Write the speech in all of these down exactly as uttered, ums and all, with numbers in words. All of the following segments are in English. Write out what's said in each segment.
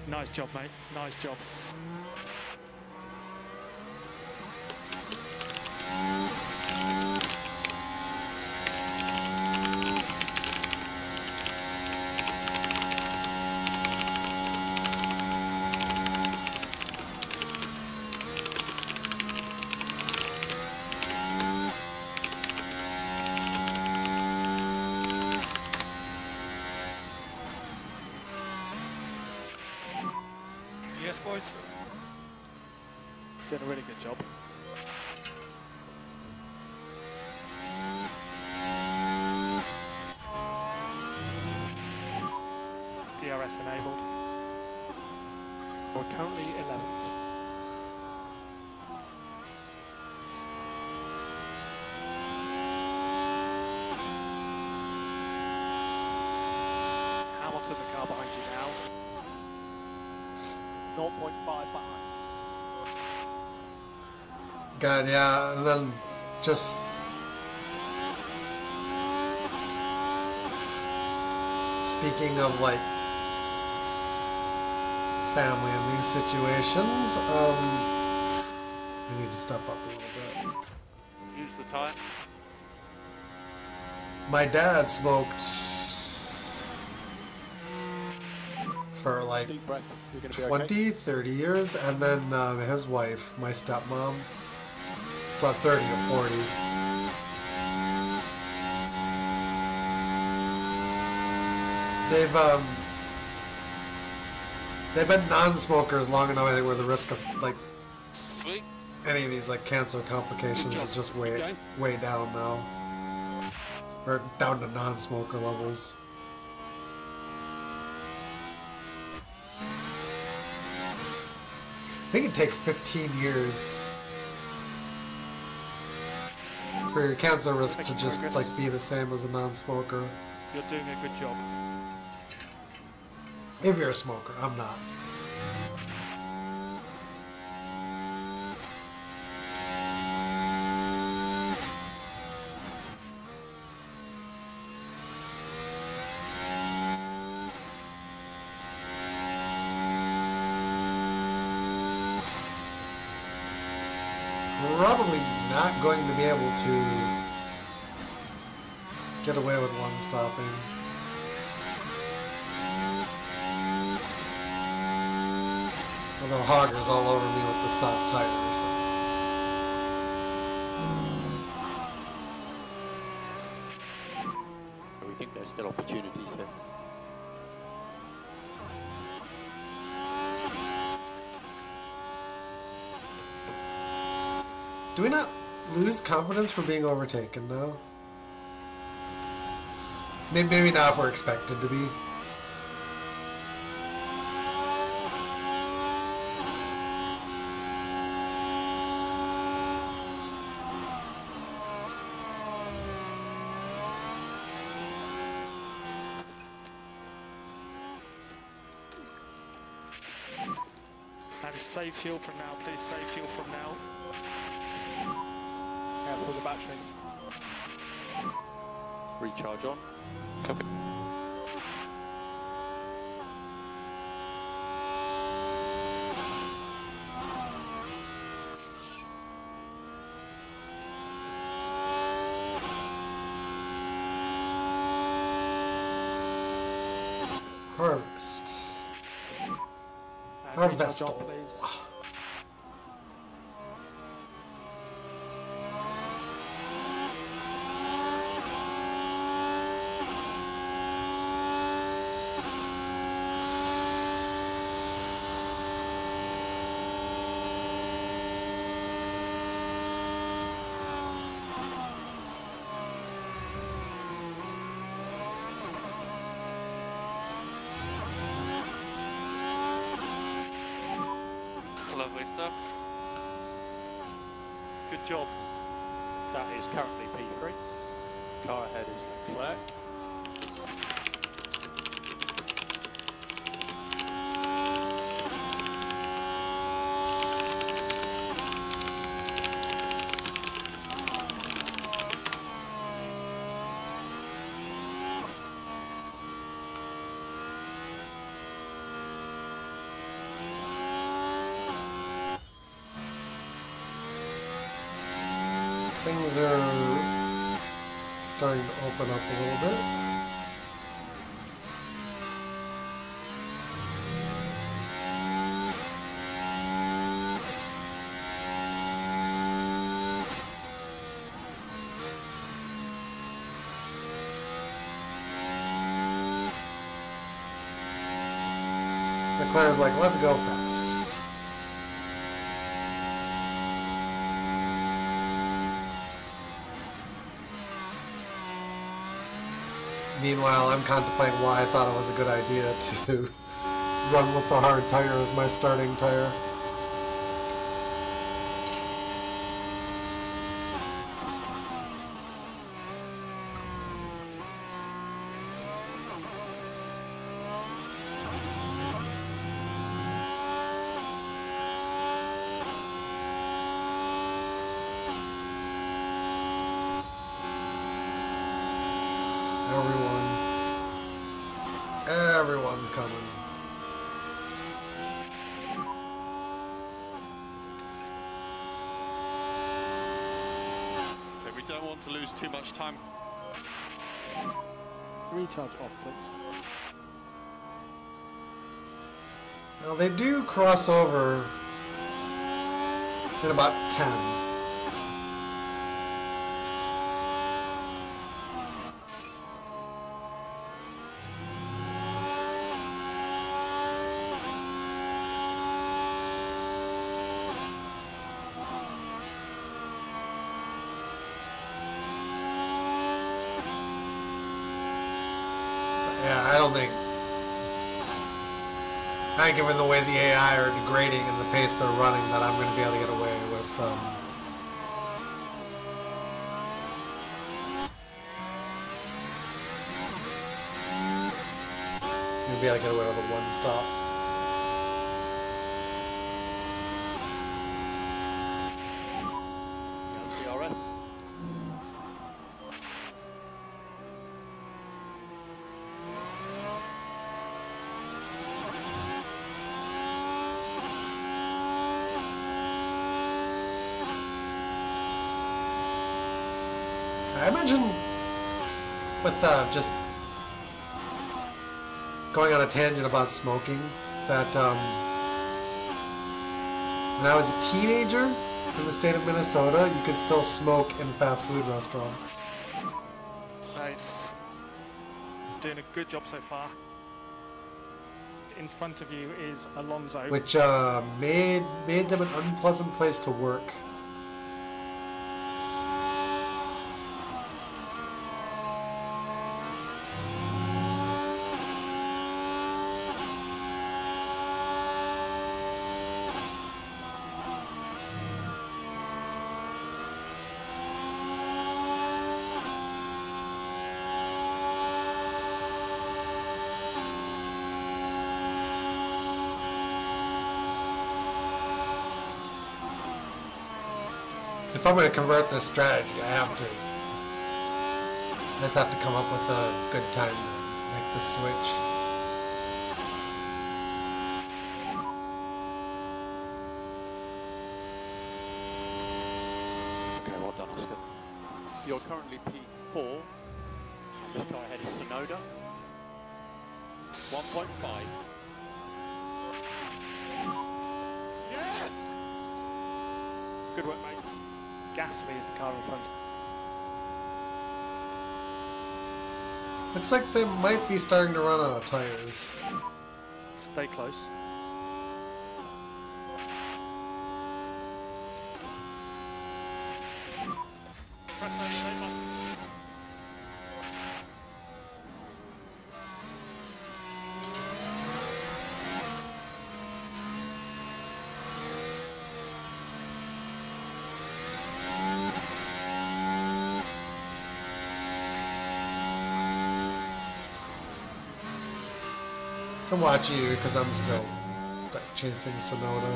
Nice job, mate. Nice job. Yes, boys. Doing a really good job. D R S enabled. We're currently eleventh. Hamilton, the car behind you now. zero point five behind. God, yeah, and then just speaking of like family in these situations, um, I need to step up a little bit. Use the tyre. My dad smoked for like Deep breath. You're going to be twenty, okay. thirty years, and then um, his wife, my stepmom, about thirty to forty. They've um, they've been non-smokers long enough, I think, where the risk of like Sweet. any of these like cancer complications is just way way down now, or down to non-smoker levels. I think it takes fifteen years for your cancer risk to Making just progress. like be the same as a non-smoker. You're doing a good job. If you're a smoker, I'm not. Probably not going to be able to get away with one stopping. Although Hogger's all over me with the soft tires. We think there's still opportunities here. Do we not lose confidence for being overtaken now? Maybe, maybe not if we're expected to be. And save fuel from now, please save fuel from now. Careful the battery. Recharge on. Copy. Harvest. And Harvest. recharge on, please. Lovely stuff. Good job. That is currently P three. Car ahead is Leclerc. things are starting to open up a little bit. Leclerc's like, let's go fast. Meanwhile, I'm contemplating why I thought it was a good idea to run with the hard tire as my starting tire. Everyone, everyone's coming. Okay, we don't want to lose too much time. Recharge off, please. Now they do cross over in about ten. Yeah, I don't think, I think given the way the A I are degrading and the pace they're running, that I'm going to be able to get away with, um, I'm going to be able to get away with a one stop. D R S. I imagine with uh, just going on a tangent about smoking, that um, when I was a teenager in the state of Minnesota, you could still smoke in fast food restaurants. Nice. Doing a good job so far. In front of you is Alonso. Which uh, made, made them an unpleasant place to work. If I'm going to convert this strategy, I have to. I just have to come up with a good time to make the switch. Okay, well done, Oscar. You're currently P four. This car ahead is Sonoda. one point five. Yes! Good work, mate. Gasly is the car in front. Looks like they might be starting to run out of tires. Stay close. Press that straight button. I can watch you because I'm still like, chasing Sonoda.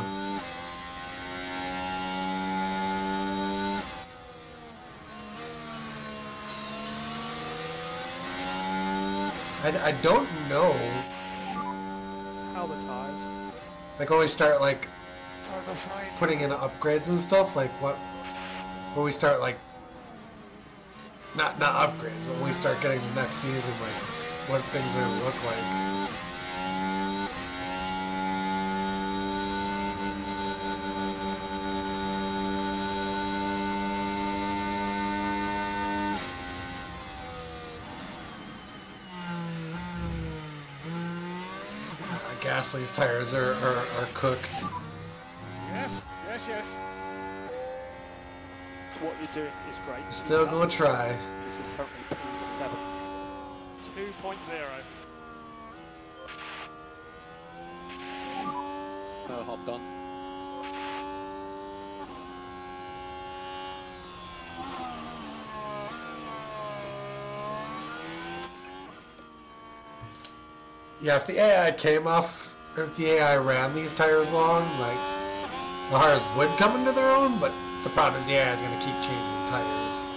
I, I don't know. How the tires? Like when we start like Tires are fine. putting in upgrades and stuff, like what, when we start like not not upgrades, but when we start getting to next season, like what things are going to look like. Gasly's tires are, are, are cooked. Yes, yes, yes. What you're doing is great. Still gonna try. This is currently P seven. two point oh. No hop done. Yeah, if the A I came off, or if the A I ran these tires long, like, the cars would come into their own, but the problem is the A I is going to keep changing tires.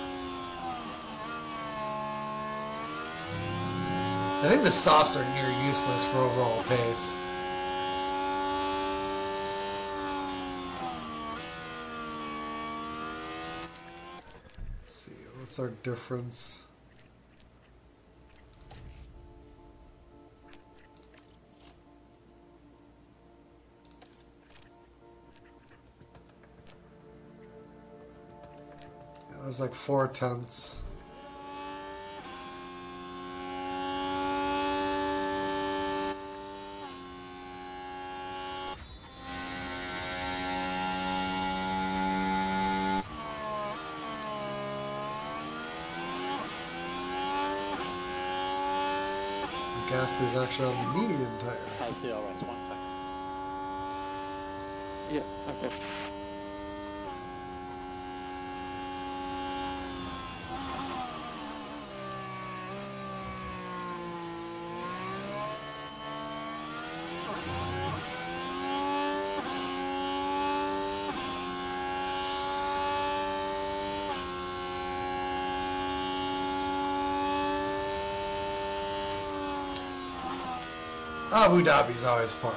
I think the softs are near useless for overall pace. Let's see, what's our difference? It was like four tenths. Gasly's actually on the medium tire. How's D R S? One second. Yeah, okay. Abu Dhabi's always fun.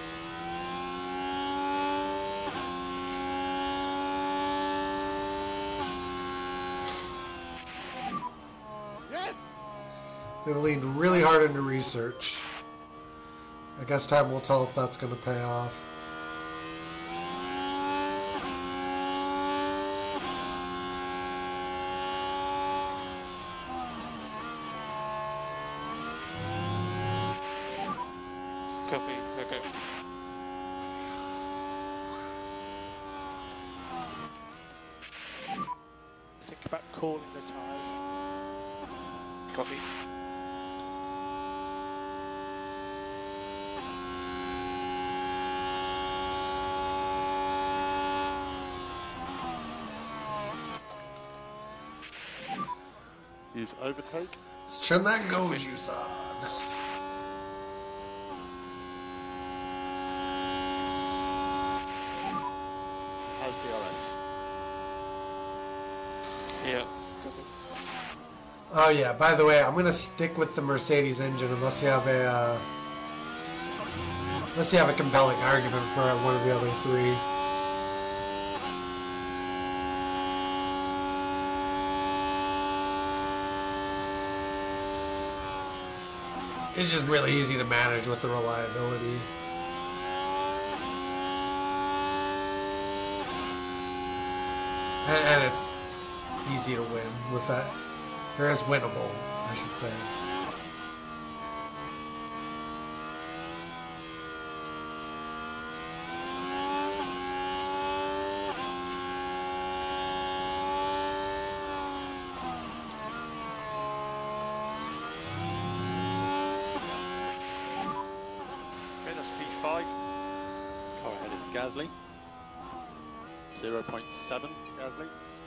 Yes. We've leaned really hard into research. I guess time will tell if that's going to pay off. Copy, okay. Think about cooling the tyres. Copy. Use overtake. Let's turn that go juice on. How's D R S? Yeah. Oh yeah, by the way, I'm gonna stick with the Mercedes engine unless you have a uh, unless you have a compelling argument for one of the other three. It's just really easy to manage with the reliability. And, and it's easy to win with that. Or it's winnable, I should say. Okay, that's P five. Car ahead is Gasly. zero point seven Gasly.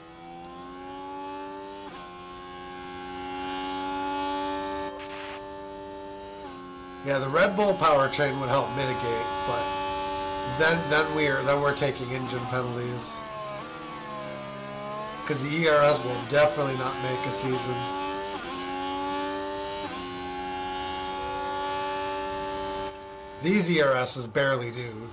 Yeah, the Red Bull powertrain would help mitigate, but then then we're then we're taking engine penalties. Because the E R S will definitely not make a season. These E R Ss barely do.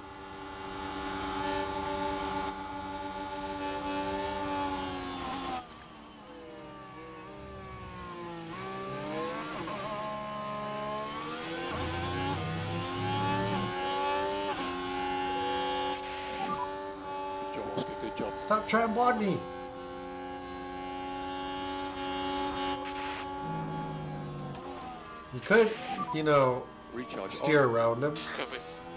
job. Stop trying to block me. You could, you know, Recharge. steer Oh. around him. Copy.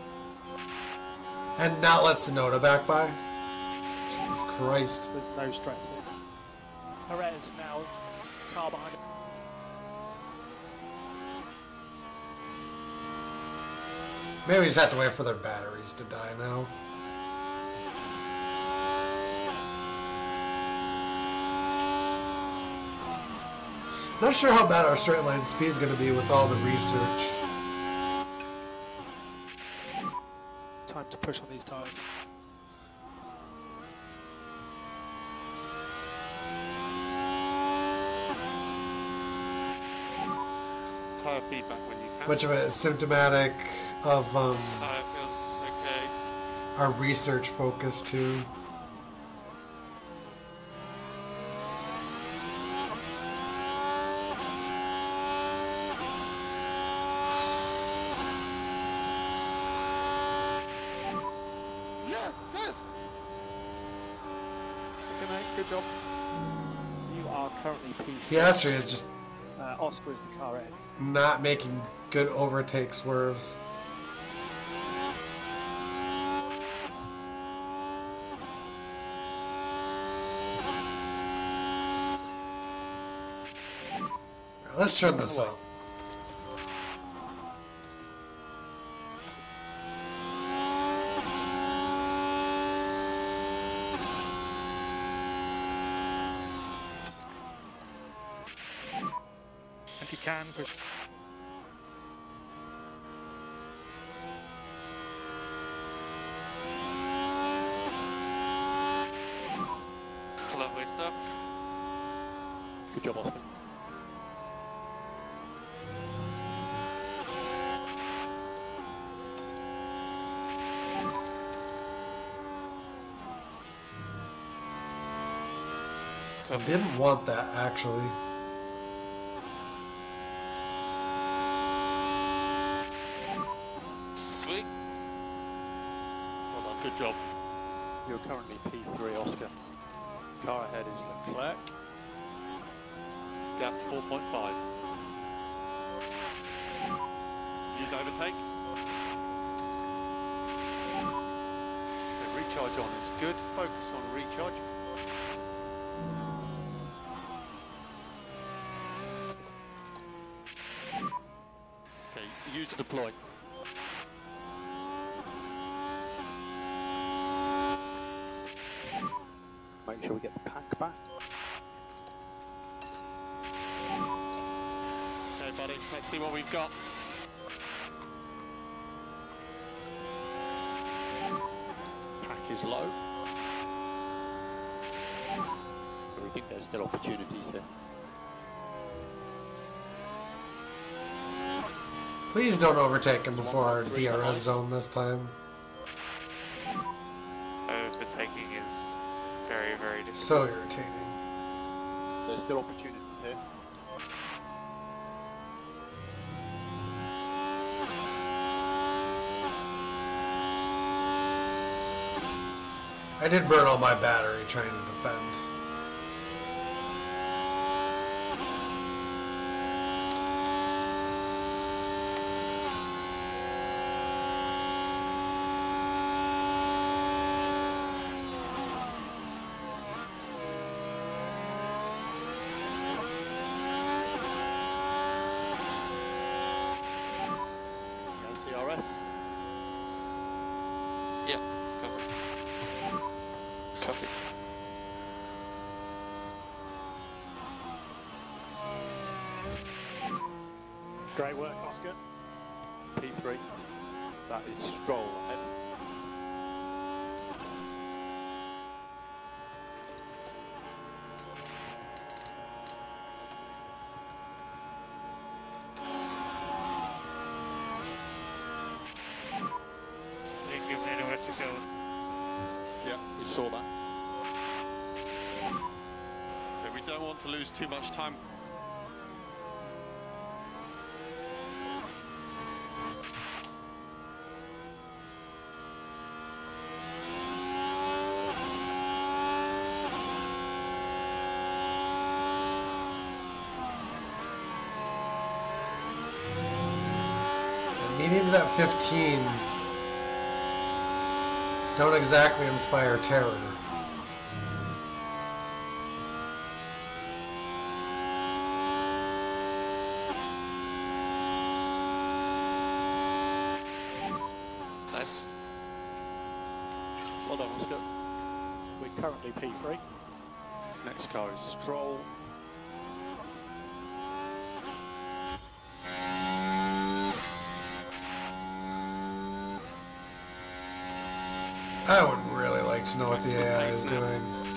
And not let Tsunoda back by. Jesus Christ. There's no stress here. Perez now, car behind him. Maybe we just have to wait for their batteries to die now. Not sure how bad our straight line speed is going to be with all the research. Time to push on these tyres. Tyre feedback when you can. Much of it is symptomatic of um, Tyre feels okay. our research focus too. Okay, mate, good job. You are currently P six. Piastri is just Uh, Oscar is the car ahead. not making good overtake swerves. Let's turn this up. If you can, push. Lovely stuff. Good job, Oscar. I didn't want that actually. Sweet. Well done. Good job. You're currently P three, Oscar. Car ahead is Leclerc. Gap four point five. Use overtake. The recharge on is good. Focus on recharge. Okay, use to deploy. Make sure we get the pack back. Okay, buddy, let's see what we've got. Pack is low. But we think there's still opportunities here. Please don't overtake him before our D R S zone this time. Overtaking is very, very difficult. So irritating. There's still opportunities here. I did burn all my battery trying to defend. There's D R S. Yeah, copy. Copy. Great work, Oscar. P three. That is Stroll ahead. Didn't give me anywhere to go. Yeah, we saw that. Okay, we don't want to lose too much time. that fifteen don't exactly inspire terror. Nice. Well done, Oscar. We're currently P three. Next car is Stroll. I would really like to know what the A I is doing.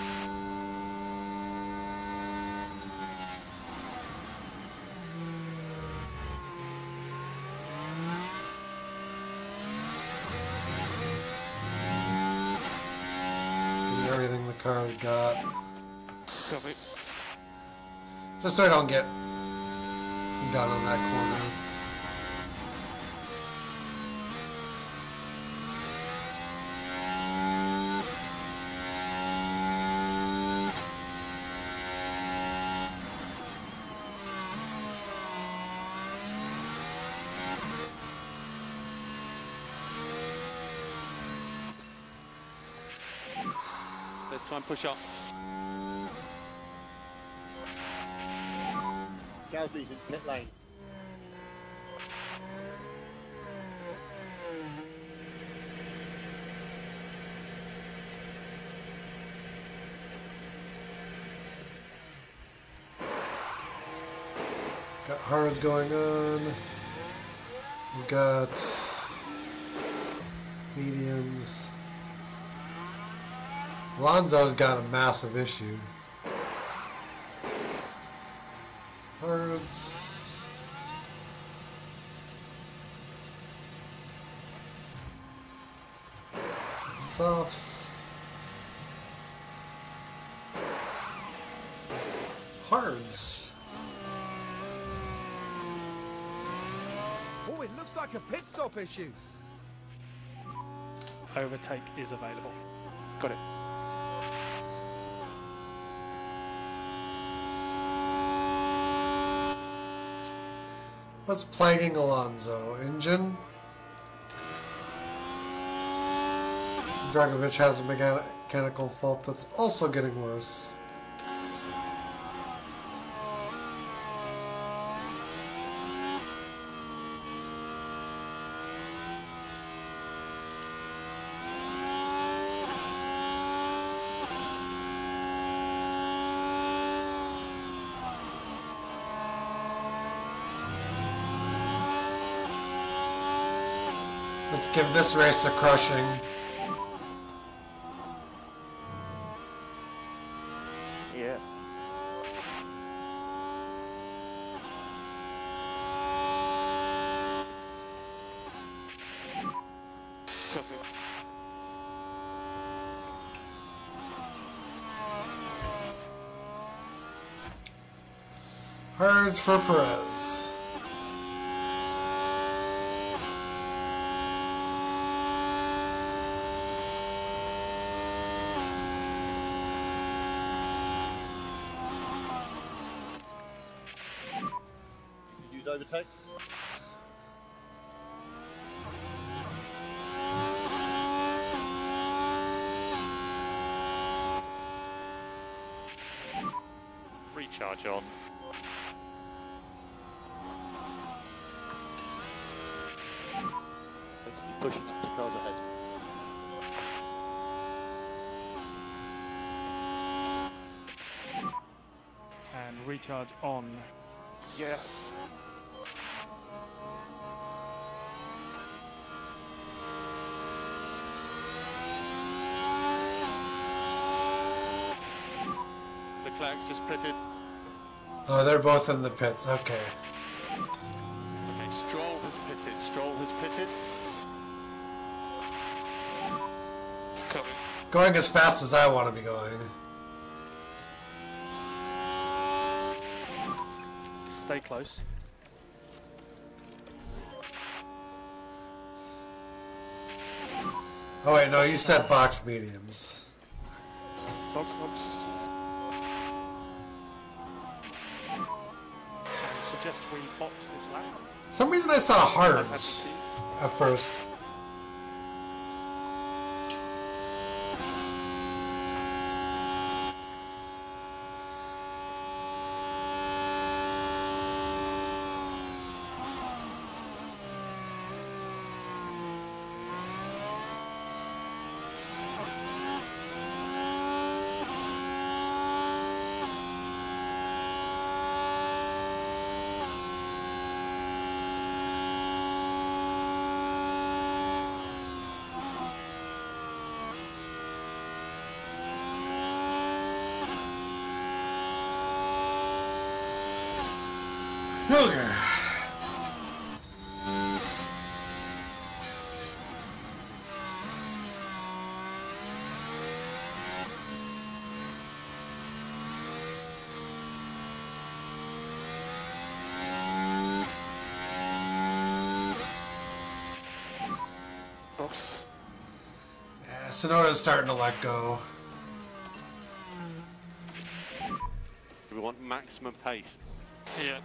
Just give me everything the car's got. Copy. Just so I don't get done on that corner. Let's try and push up. Gasly's in pit lane. Got hards going on. We've got mediums. Alonso's got a massive issue. Hards. Softs. Hards. Oh, it looks like a pit stop issue. Overtake is available. Got it. What's plaguing Alonso? Engine? Dragovic has a mechanical fault that's also getting worse. Let's give this race a crushing. Yeah. Hards for Perez. Overtake. Recharge on. Let's be pushing up to cars ahead. And recharge on. Yeah. Leclerc's just pitted. Oh, they're both in the pits. Okay. Okay, Stroll has pitted. Stroll has pitted. Copy. Going as fast as I want to be going. Stay close. Oh wait, no, you said box mediums. Box box. I suggest we box this lap. For some reason I saw hards. at first. Okay. Box. Yeah, Sonoda's starting to let go. We want maximum pace. Yeah.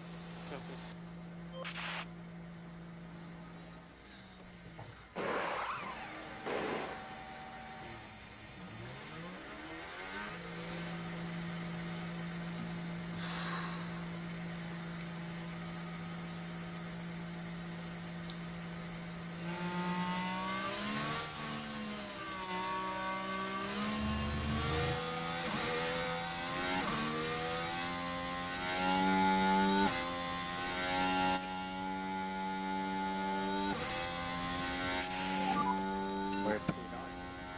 We're at P nine.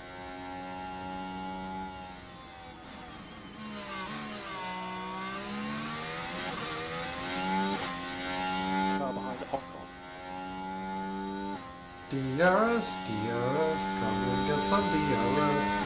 Car behind the Ocon. D R S, D R S, come and get some D R S.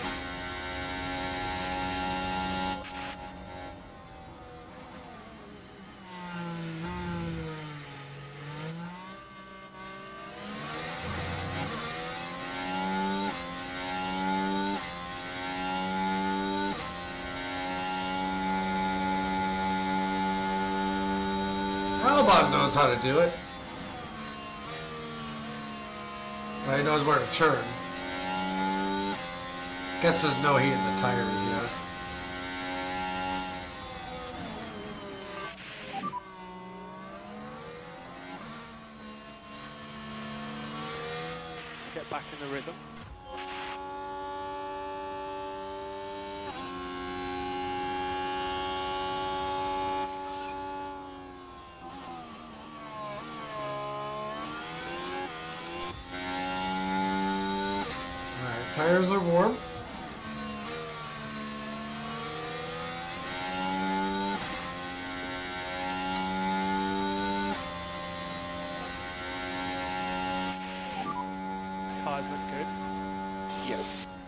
Albon knows how to do it. Well, he knows where to churn. Guess there's no heat in the tires yet. Let's get back in the rhythm. Alright, tires are warm. Cars look good. Yeah.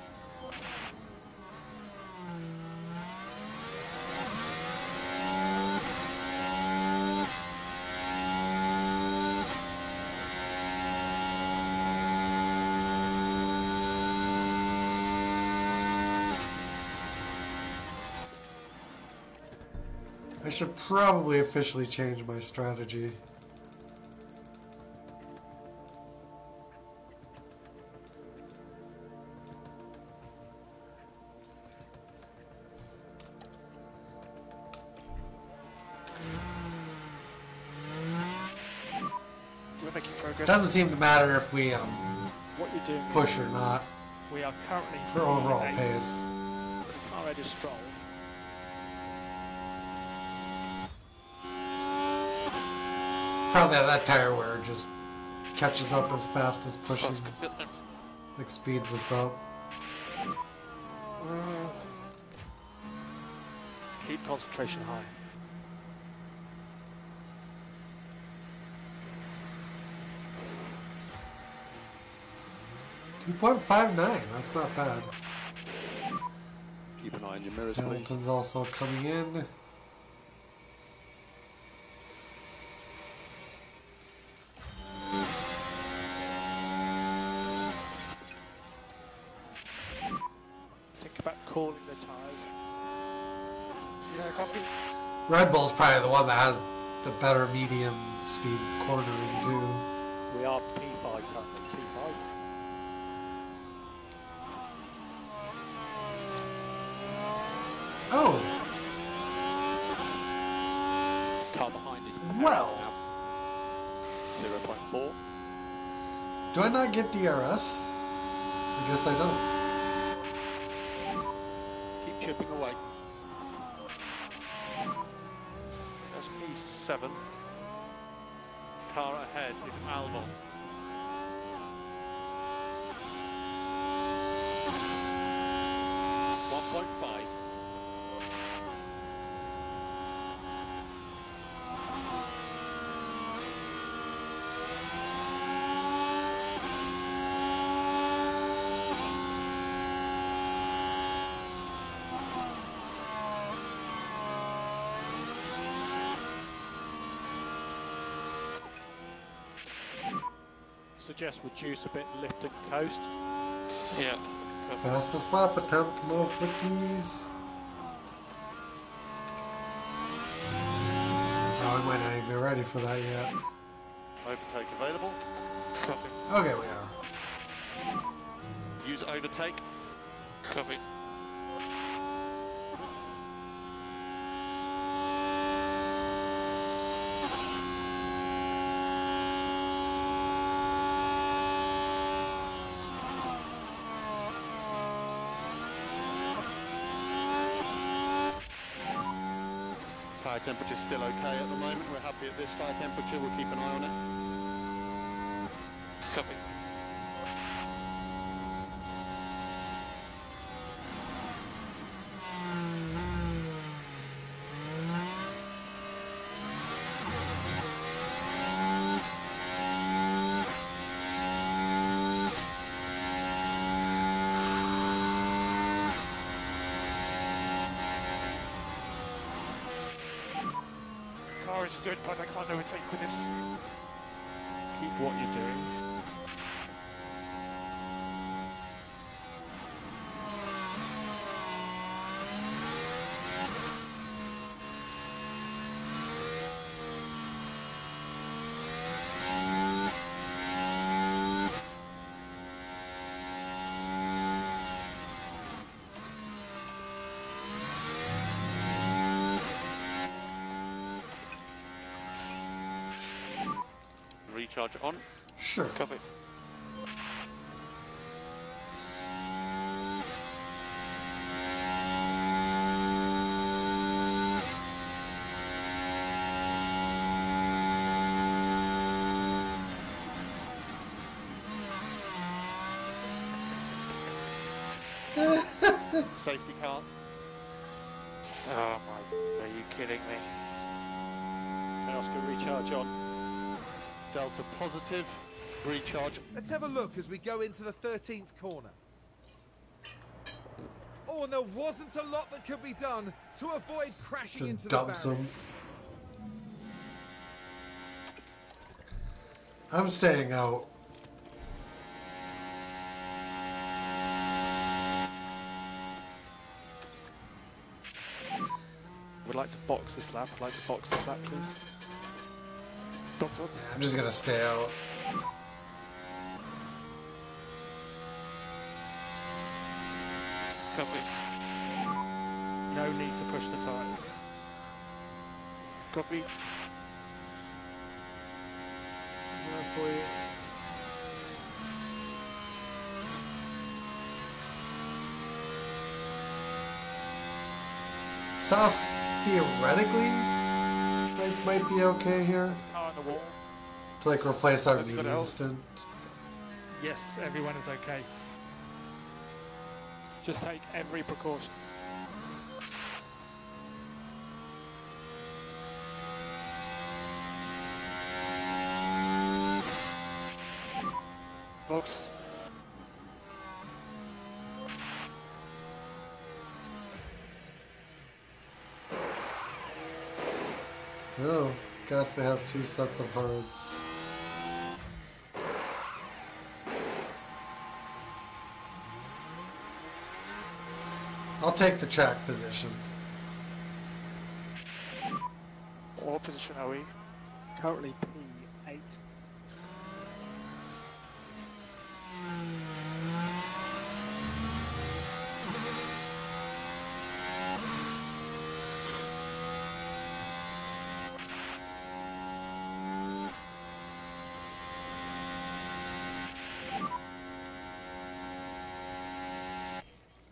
I should probably officially change my strategy. We're making progress. Doesn't seem to matter if we um, What you're doing push or not we are currently for overall eighth. pace. The car head is Stroll. Probably that tire wear just catches up as fast as pushing, like speeds us up. Keep concentration high. two point five nine, that's not bad. Keep an eye on your mirrors, please. Hamilton's also coming in. Think about cooling the tyres. Yeah, copy. Red Bull's probably the one that has the better medium speed cornering too. We are P five currently, P five. Oh! Car behind is Well! zero point four. Do I not get D R S? I guess I don't. Keep chipping away. That's P seven. Car ahead is Albon. one point five. Suggest reduce a bit, lift and coast. Yeah. Fastest lap, a tenth, no flickies. Oh, we might not even be ready for that yet. Overtake available. Copy. Okay, we are. Use overtake. Copy. Tyre temperature still okay at the moment. We're happy at this tyre temperature. We'll keep an eye on it. Copy. Car is good, but I can't overtake with this. Keep what you're doing. Recharge on. Sure. Copy. Safety car. Oh my, are you kidding me? Okay, Oscar, recharge on. Delta positive. Recharge. Let's have a look as we go into the thirteenth corner. Oh, and there wasn't a lot that could be done to avoid crashing Just into dumps the barrier. him. I'm staying out. Would like to box this lap. I'd like to box this lap, please. Box what? I'm just gonna stay out. Copy. No need to push the tyres. Copy. Sauce theoretically might, might be okay here Car on the wall. to like replace our Everybody medium else? stint. Yes, everyone is okay. Just take every precaution. Box. Oh, Gasly has two sets of hards. I'll take the track position. What position are we? Currently P eight.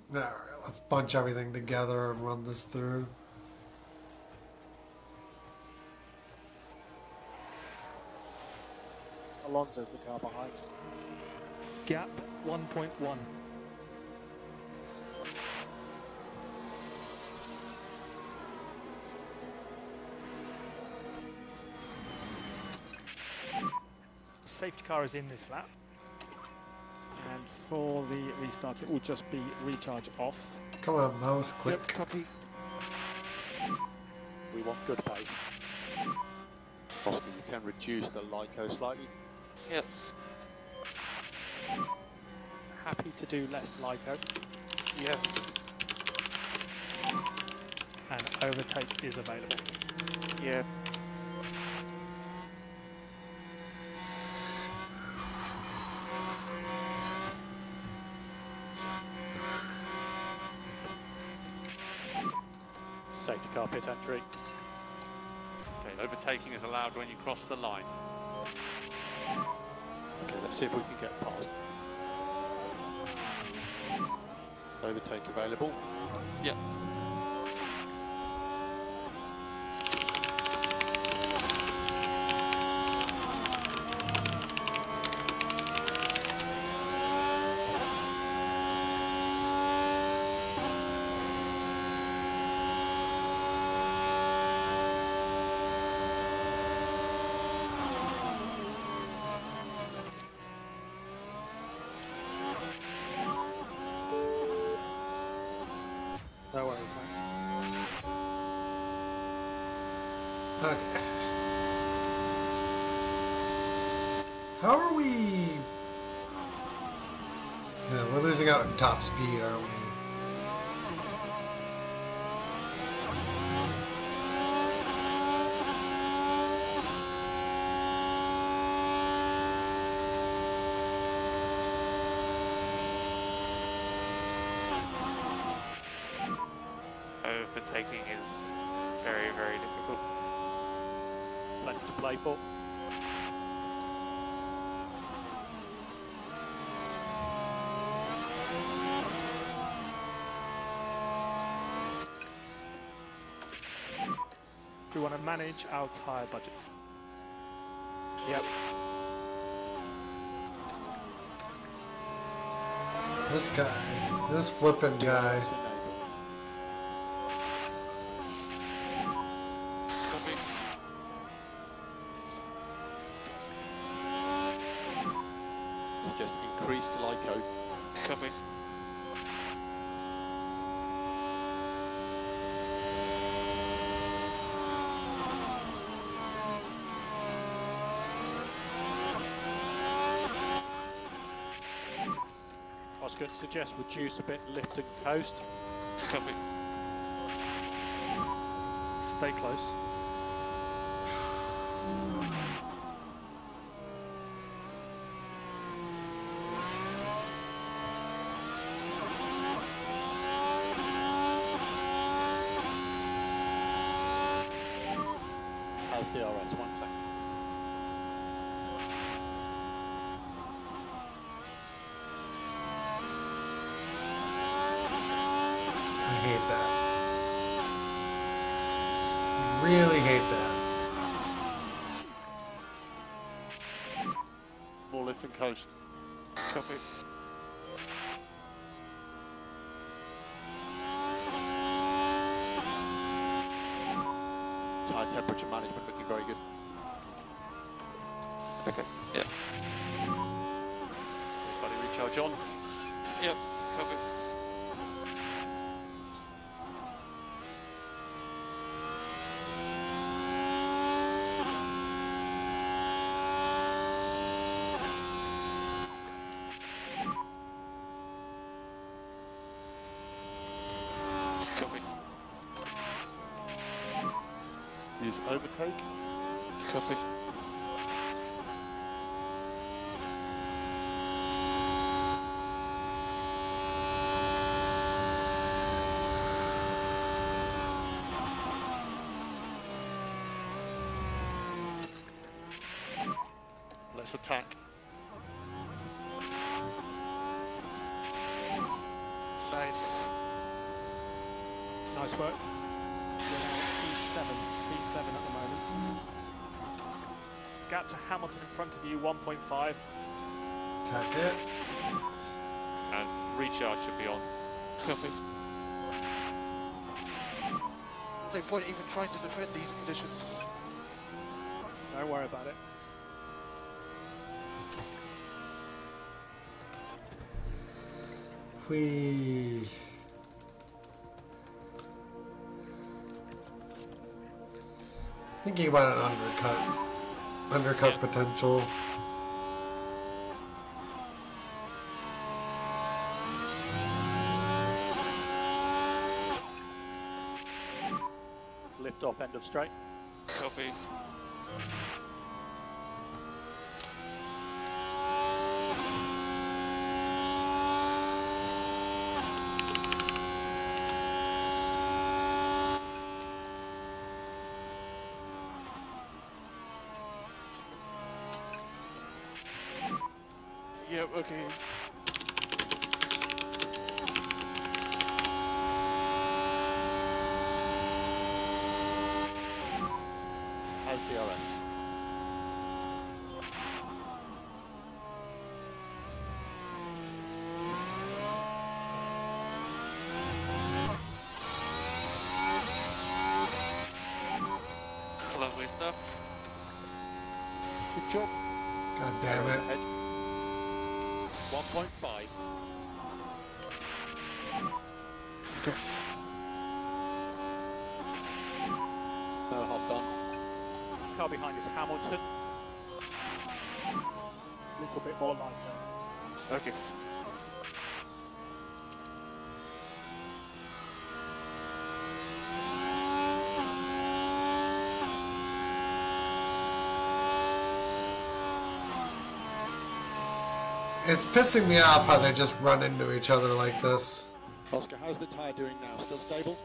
Alright, let's bunch everything together and run this through. Alonso's the car behind. Gap one point one. Safety car is in this lap. And for the restart, it will just be recharge off. Come on, mouse, click. Yep, copy. We want good pace. Oscar, you can reduce the Lyco slightly. Yep. Happy to do less Lyco. Yes. And overtake is available. Yeah. Safety car pit entry. Okay, overtaking is allowed when you cross the line. Okay, let's see if we can get past. Overtake available. Yep. No worries, mate. Okay. How are we? Yeah, we're losing out on top speed, aren't we? Overtaking is very, very difficult. Plenty to play for. We want to manage our tyre budget. Yep. This guy, this flipping guy. Just increased Lyco. Copy. I was going to suggest reduce a bit, lift and coast. Copy. Stay close. How's D R S? One second. I hate that. Really hate that. More lift and coast. Copy. Tire temperature management looking very good. Okay. Yep. Body recharge on. Yep. Copy. Copy. Use overtake. Copy. Let's attack. Nice. Nice work. You're now P seven, P seven at the moment. Gap to Hamilton in front of you, one point five. Tack it. And recharge should be on. Copy. No point even trying to defend these conditions. Don't worry about it. We thinking about an undercut, undercut yeah. potential. Lift off end of straight. Copy. Yep, okay. As D R S. Lovely stuff. Good job. God damn it. one point five. No hop done. Car behind is Hamilton. A little bit more line there. Okay. It's pissing me off how they just run into each other like this. Oscar, how's the tyre doing now? Still stable?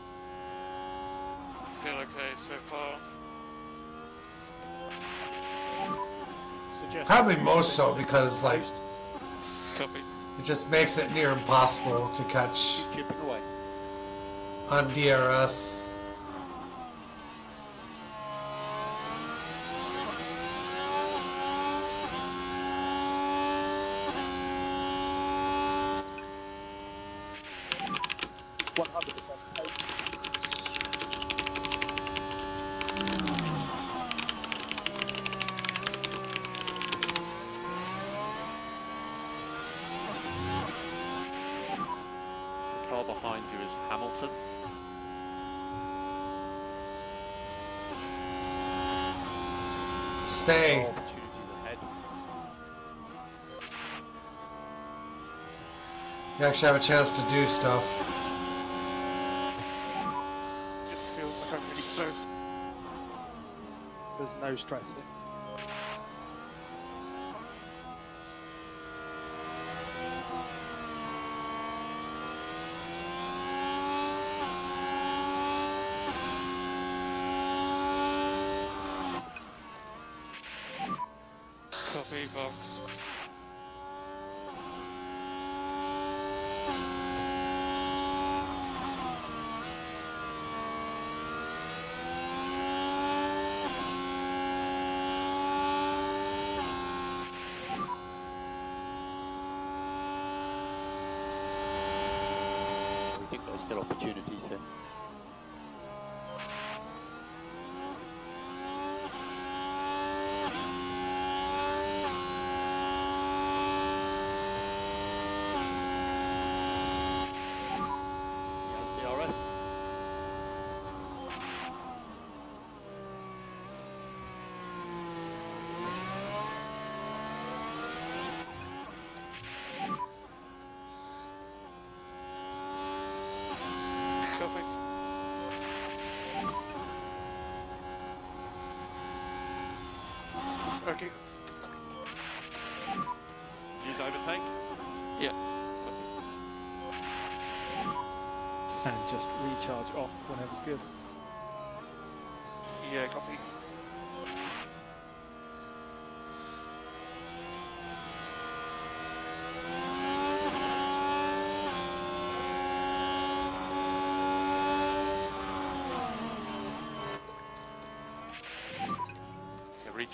Feel okay so far. Suggest Probably most so because like Copy. it just makes it near impossible to catch Keep chipping away. on D R S. one hundred percent pace. The car behind you is Hamilton. Stay. More opportunities ahead. You actually have a chance to do stuff. Just feels like I'm really slow. There's no stress here. Copy, box. We think there's still opportunities here. Yes, D R S. Copy. Okay. Use overtake? Yeah. And just recharge off whenever's good. Yeah, copy.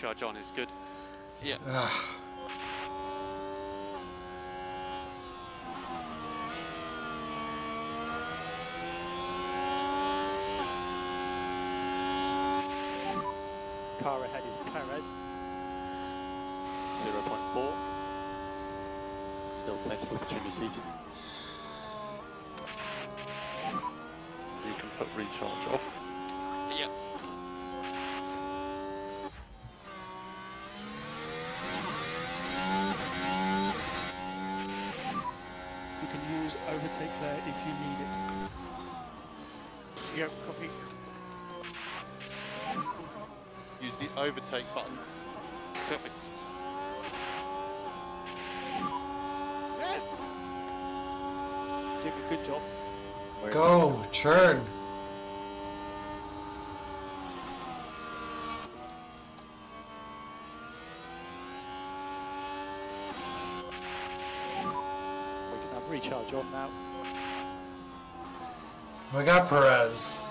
recharge on is good. Yeah. Car ahead is Perez. zero point four. Still plenty of opportunities. You can put recharge off. Yeah. You can use overtake there if you need it. Yep, copy. Use the overtake button. Perfect. Doing a good job. Go, churn. We can have recharge on now. We got Perez.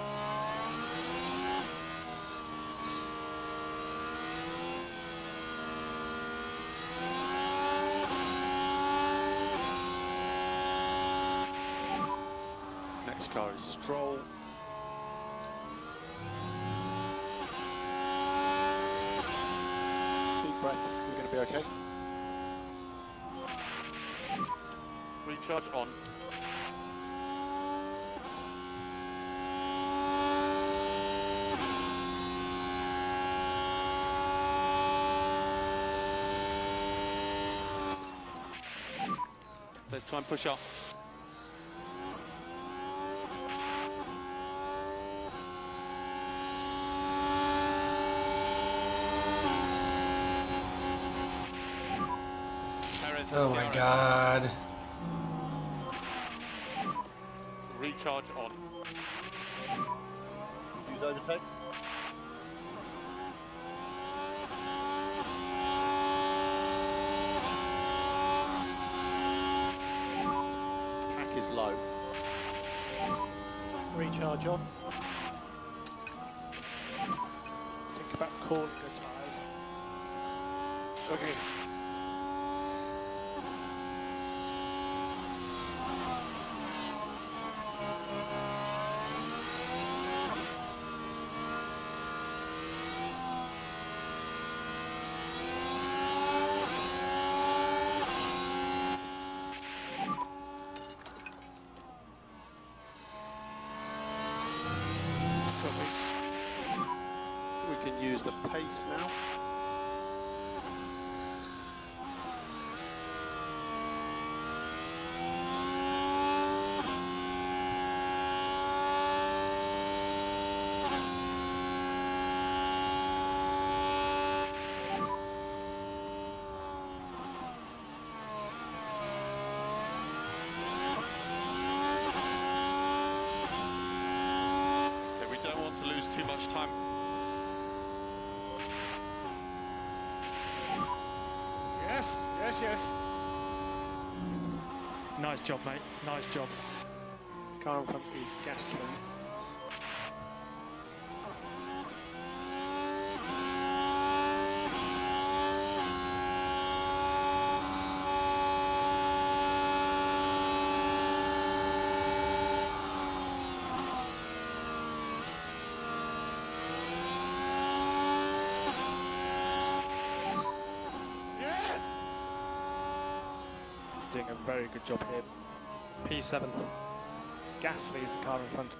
Next car is Stroll. Deep breath, you're going to be okay. Recharge on. Let's try and push up. Oh my God. Recharge on. Use overtake. Pack is low. Recharge on. Think about cooling the tyres. Okay. We can use the pace now. Okay, we don't want to lose too much time. Yes, yes, yes. Nice job, mate. Nice job. Car in front is Gasly. Doing a very good job here. P seven. Gasly is the car in front.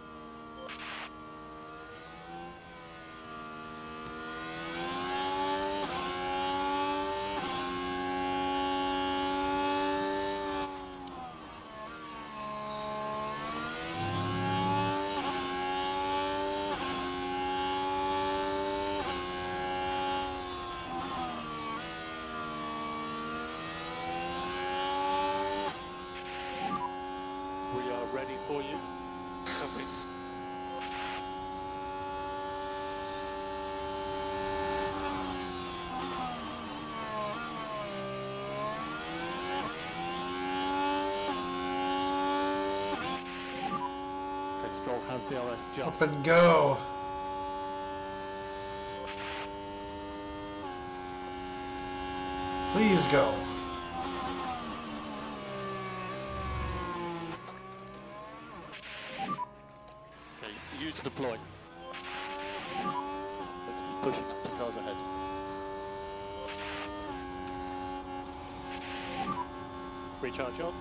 We are ready for you. Copy. Okay, Stroll has D R S just. Up and go. Please go. Okay, use to deploy. Let's keep pushing up to cars ahead. Recharge on.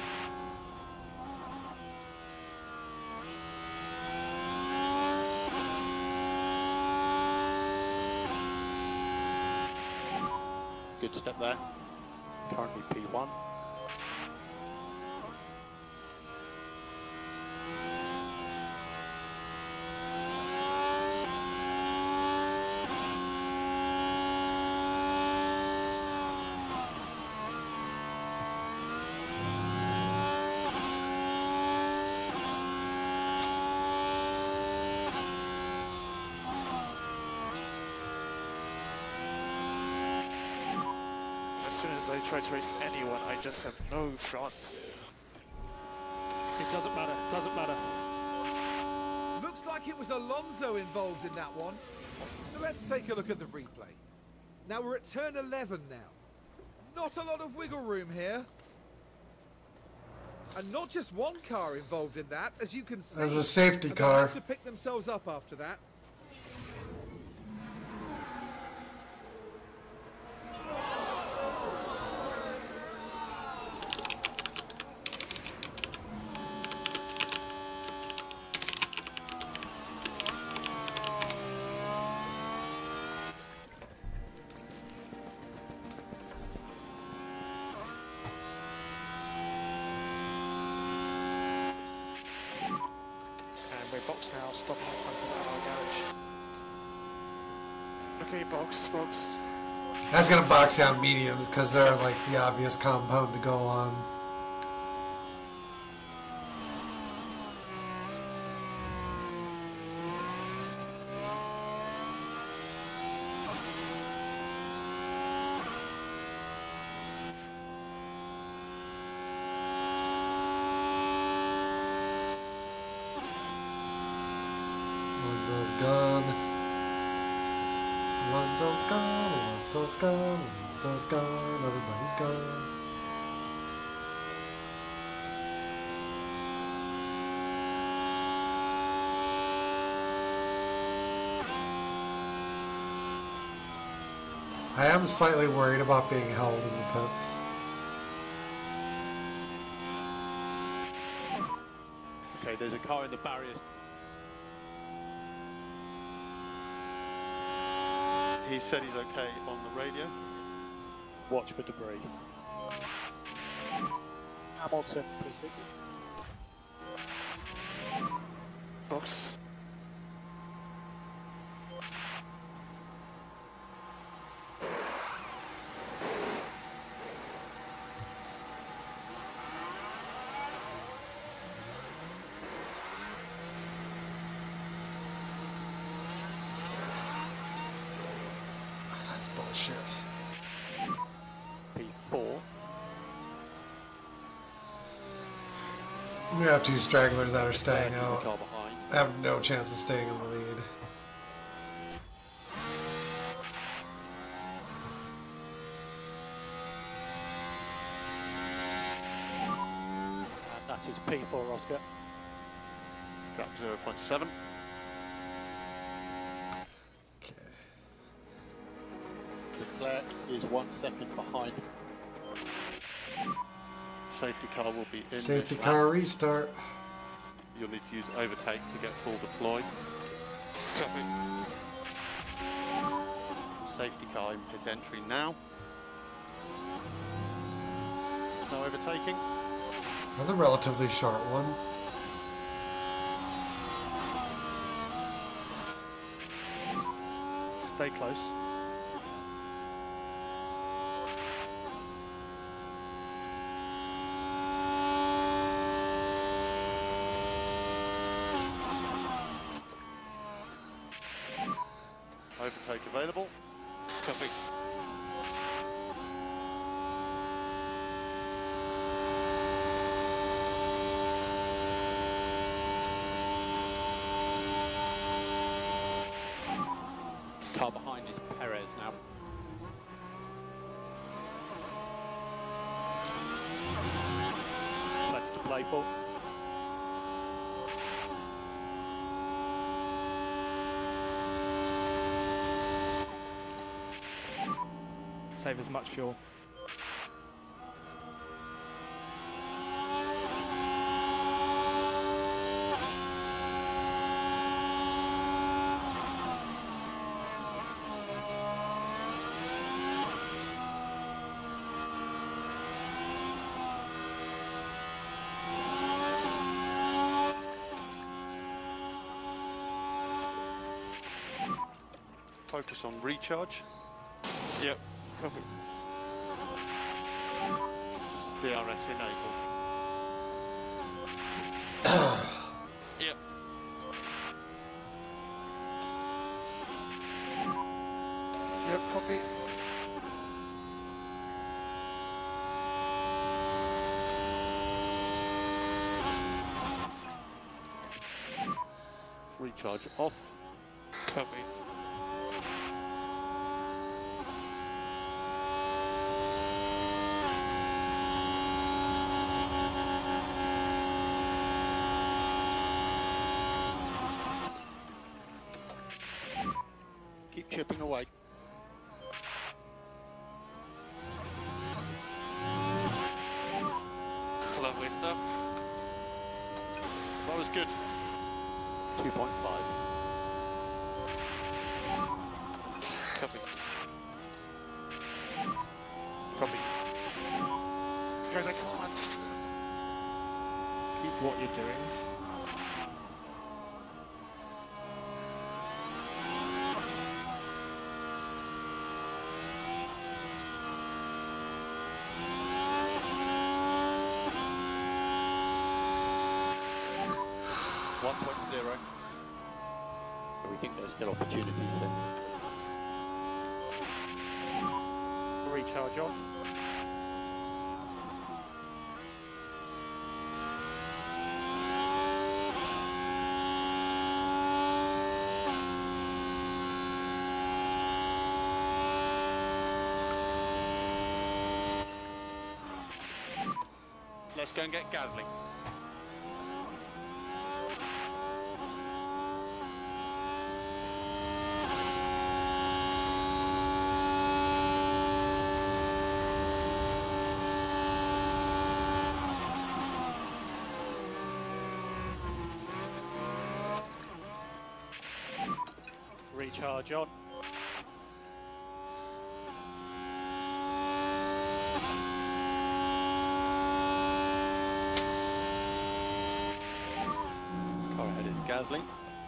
Good step there. Currently P one. As soon as I try to race anyone, I just have no shot. It doesn't matter, doesn't matter. Looks like it was Alonso involved in that one. So let's take a look at the replay. Now we're at turn eleven now. Not a lot of wiggle room here. And not just one car involved in that, as you can see. There's a safety and they'll car. have to pick themselves up after that. Box now, stopping in front of our garage. Okay, box, box. That's gonna box down mediums because they're like the obvious compound to go on. Alonso's gone. Alonso's gone. Alonso's gone. Alonso's gone. Everybody's gone. I am slightly worried about being held in the pits. Okay, there's a car in the barriers. He said he's okay on the radio. Watch for debris. Hamilton pitted. Box. Bullshit. P four. We have two stragglers that are staying There's the out. car behind. I have no chance of staying in the lead. And that is P four, Oscar. Gap zero point seven. Leclerc is one second behind. Safety car will be in. Safety this car lap. restart. You'll need to use overtake to get full deploy. Copy. Safety car is entering now. No overtaking. That's a relatively short one. Stay close. Overtake available. Copy. Car behind is Perez. label. Save as much fuel. Focus on recharge. Yep, copy. D R S enabled. Yep. Yep, copy. Recharge off. Copy. Keep chipping away. Lovely stuff. That was good. two point five. Copy. Copy. Guys, I can't. Keep what you're doing. one point zero. We think there's still opportunities here. Recharge on. Let's go and get Gasly. Recharge on. Car ahead is Gasly.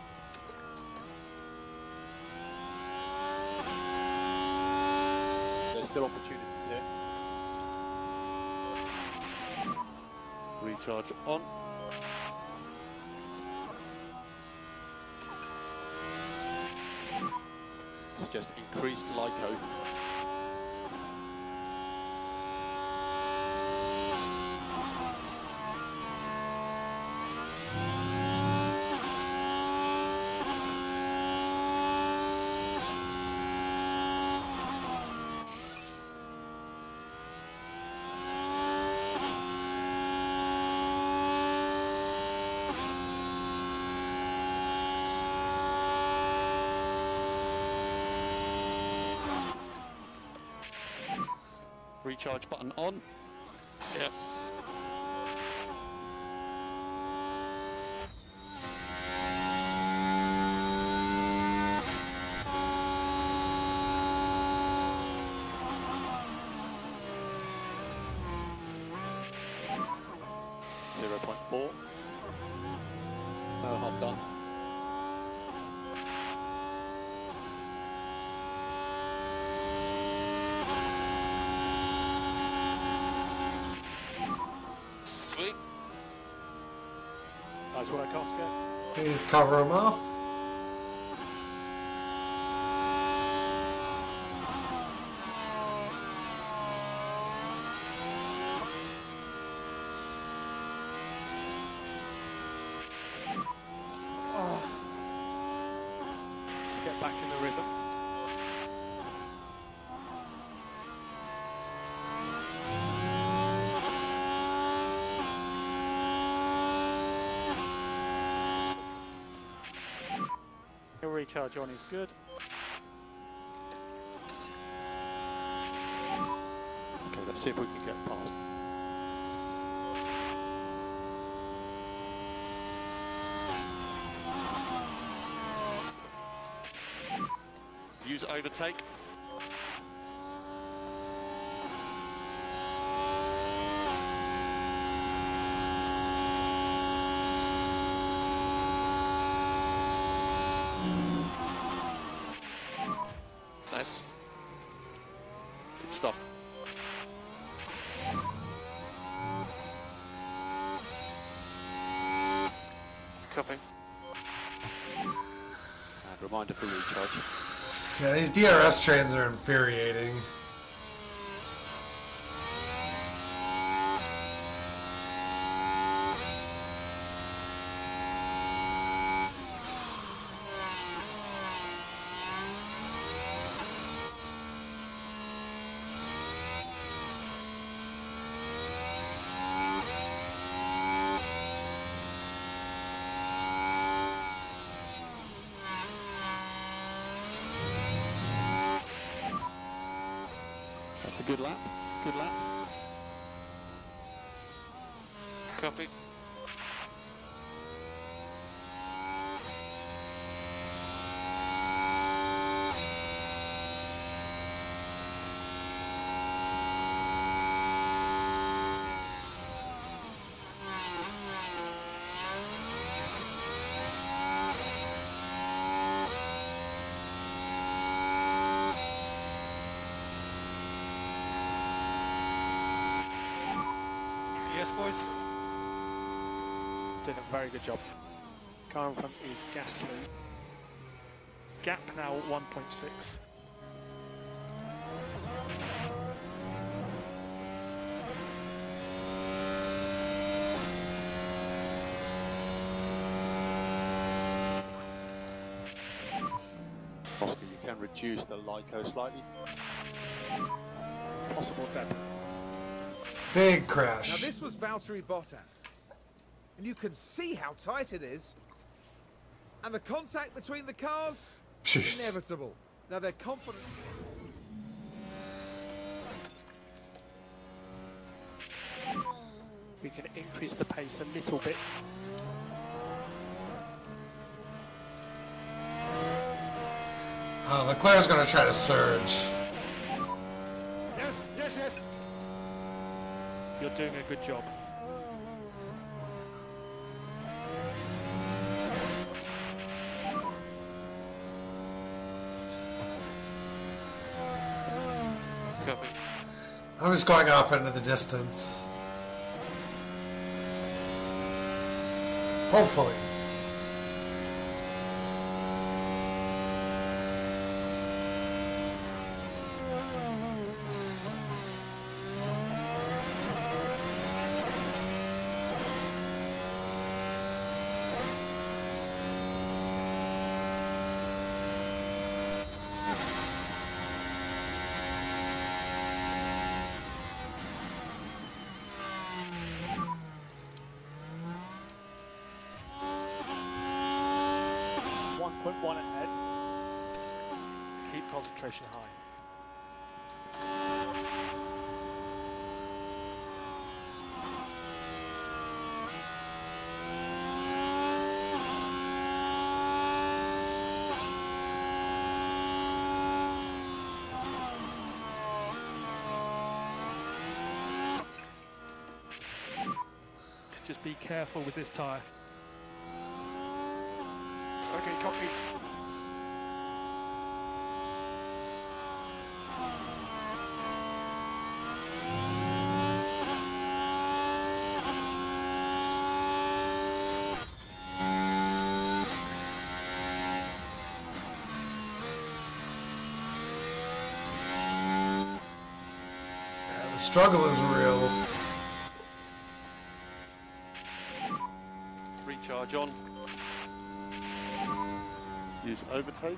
There's still opportunities here. Recharge on. Just increased LICO. Recharge button on. Yep. zero point four. No hop done. Sweet. Nice work, Oscar. Please cover him off. Oh. Let's get back in the rhythm. Recharge on is good. Okay, let's see if we can get past. Use overtake. Nice. Good stop. Copy. And reminder for recharge. Yeah, these D R S trains are infuriating. That's a good lap. Good lap. Copy. Yes, boys. Doing a very good job. Car in front is Gasly. Gap now one point six. Oscar, you can reduce the Lyco slightly. Possible dip. Big Now crash. this was Valtteri Bottas. And you can see how tight it is. And the contact between the cars, Jeez. inevitable. Now they're confident. We can increase the pace a little bit. Oh, Leclerc's gonna try to surge. Yes, yes, yes. You're doing a good job. Copy. I'm just going off into the distance. Hopefully. one point one ahead. Keep concentration high. Just be careful with this tyre. Okay, copy. Yeah, the struggle is real. Recharge on. Use overtake.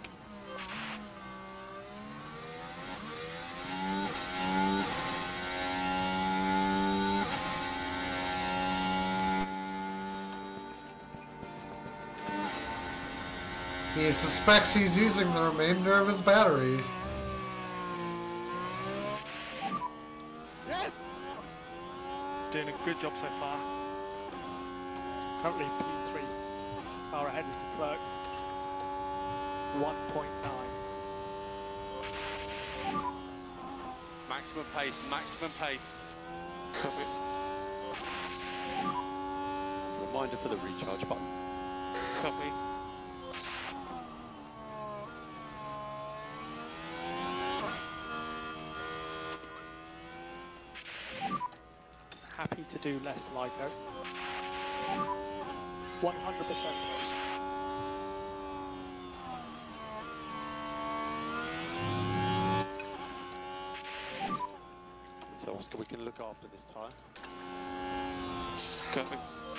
He suspects he's using the remainder of his battery. Yes. Doing a good job so far. Currently P three, far ahead is the clerk. one point nine. Maximum pace, maximum pace. Copy. Reminder for the recharge button. Copy. Happy to do less LICO. one hundred percent. So Oscar, we can look after this time. Copy.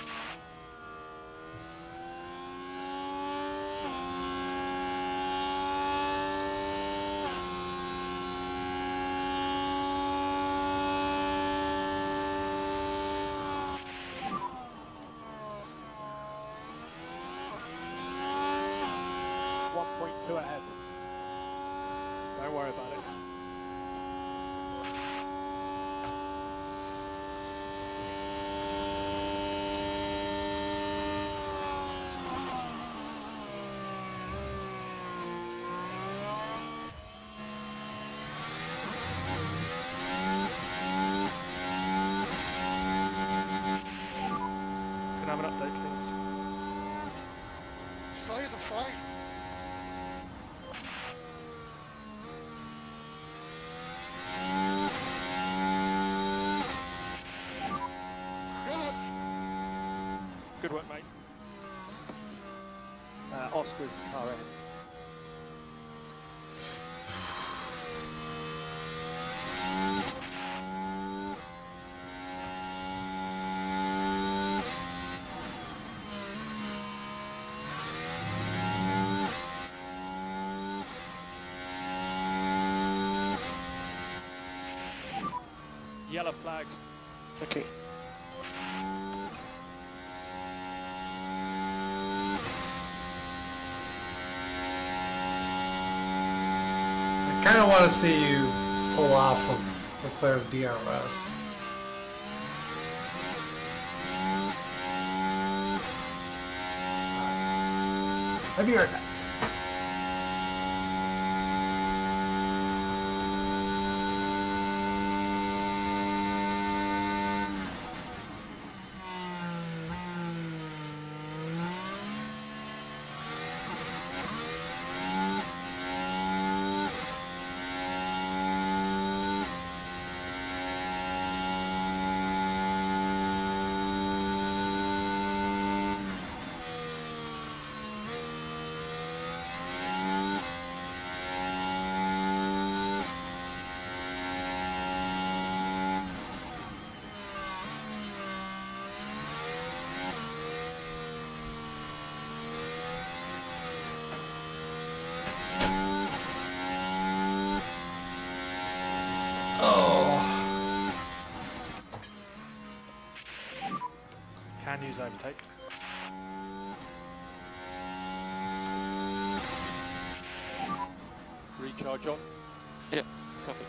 one point two ahead. Don't worry about it. Can I have an update, please? Size are fine. Good work, mate. Uh, Oscar is the car ahead. Yellow flags. Okay. I kind of want to see you pull off of Leclerc's D R S. I'll be right back. Can use overtake. Recharge on. Yeah, copy.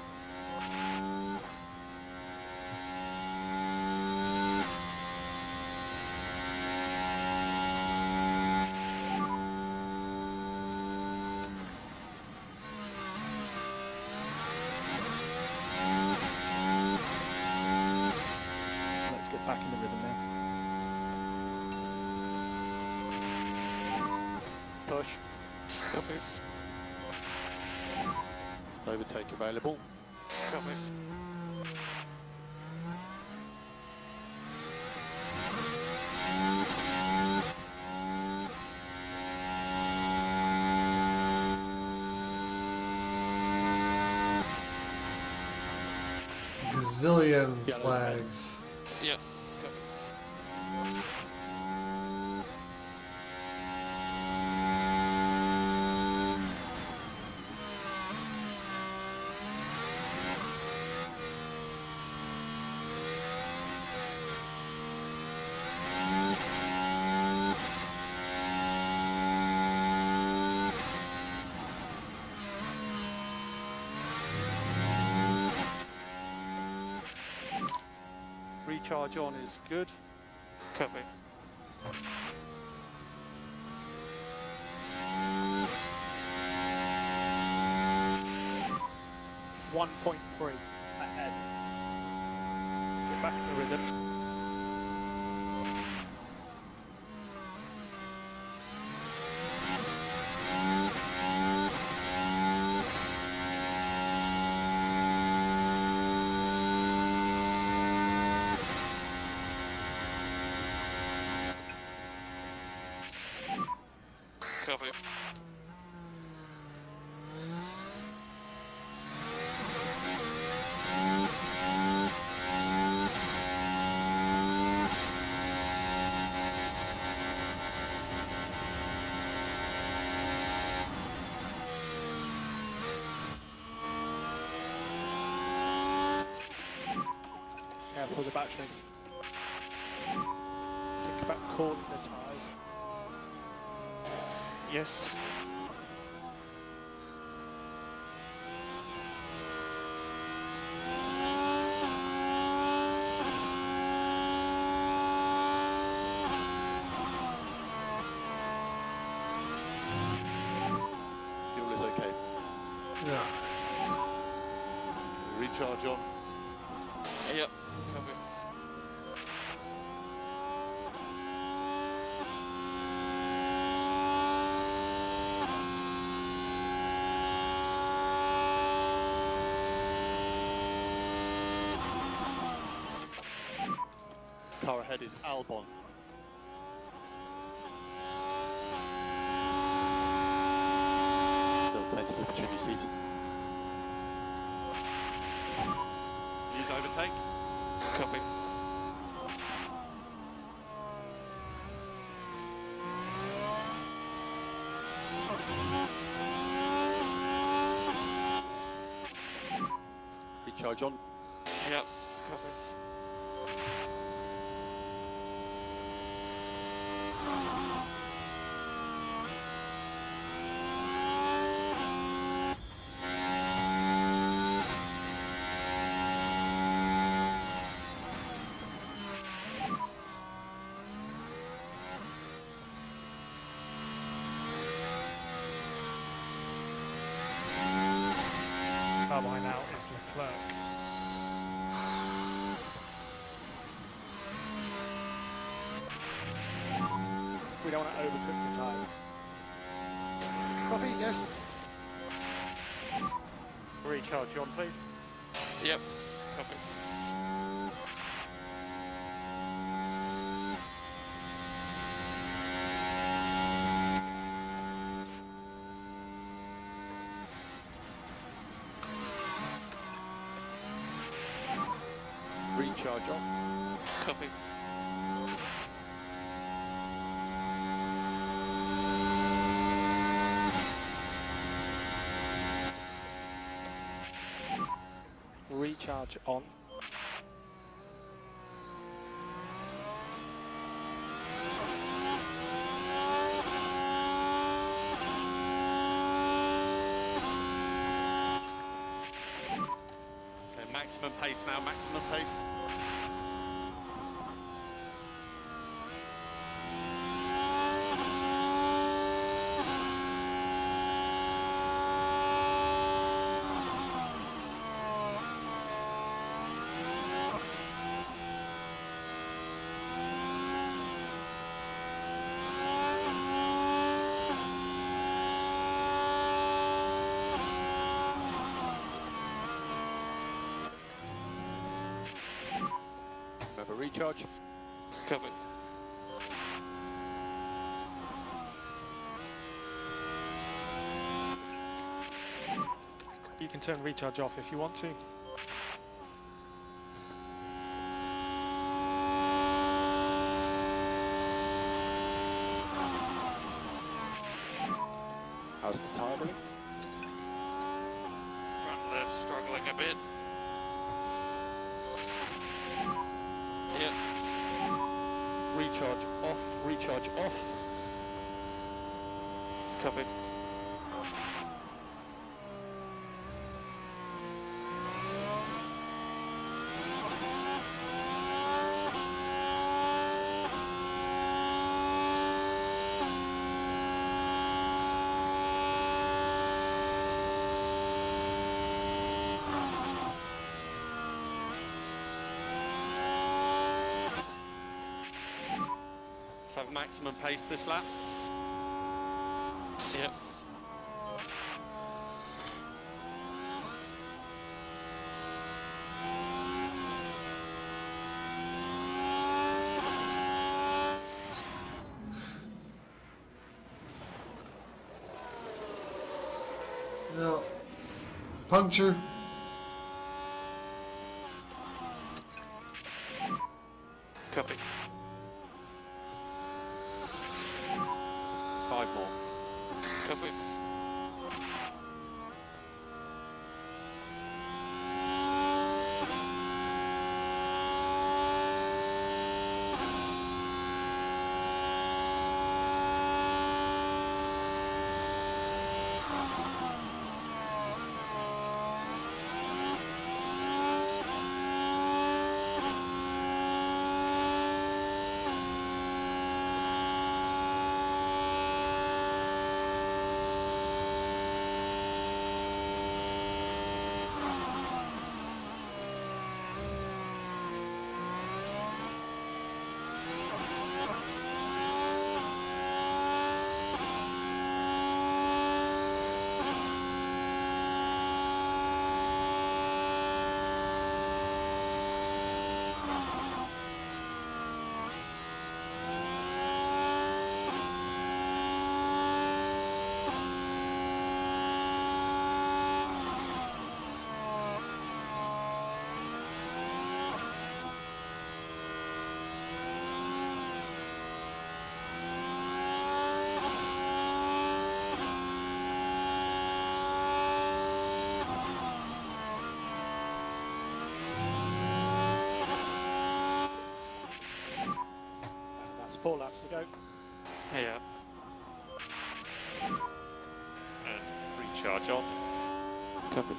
Let's get back in the rhythm now. Push. Copy. Overtake available. Copy. It's a gazillion flags. Yeah. recharge on is good. Copy. one point three ahead. Get back in the rhythm. Copy. Careful with the battery. Think about cooling the tyres. Yes. Fuel is okay. Yeah. Recharge on. Yep. Copy. Car ahead is Albon. Still plenty of opportunities. Use overtake. Copy. Recharge on. Yep. Copy. Car behind now is Leclerc. We don't want to overcook the tyre. Coffee, yes. Recharge on, please. Yep. Copy. Recharge on. Copy. Recharge on. Okay, maximum pace now, maximum pace. Remember, recharge. Copy. You can turn recharge off if you want to. How's the tyre doing? Front left struggling a bit. Yep. Recharge off, recharge off. Copy. Let's have maximum pace this lap. Yep. No. Puncture. Copy. Five more. Copy. Four laps to go. Yeah. And recharge on. Copy.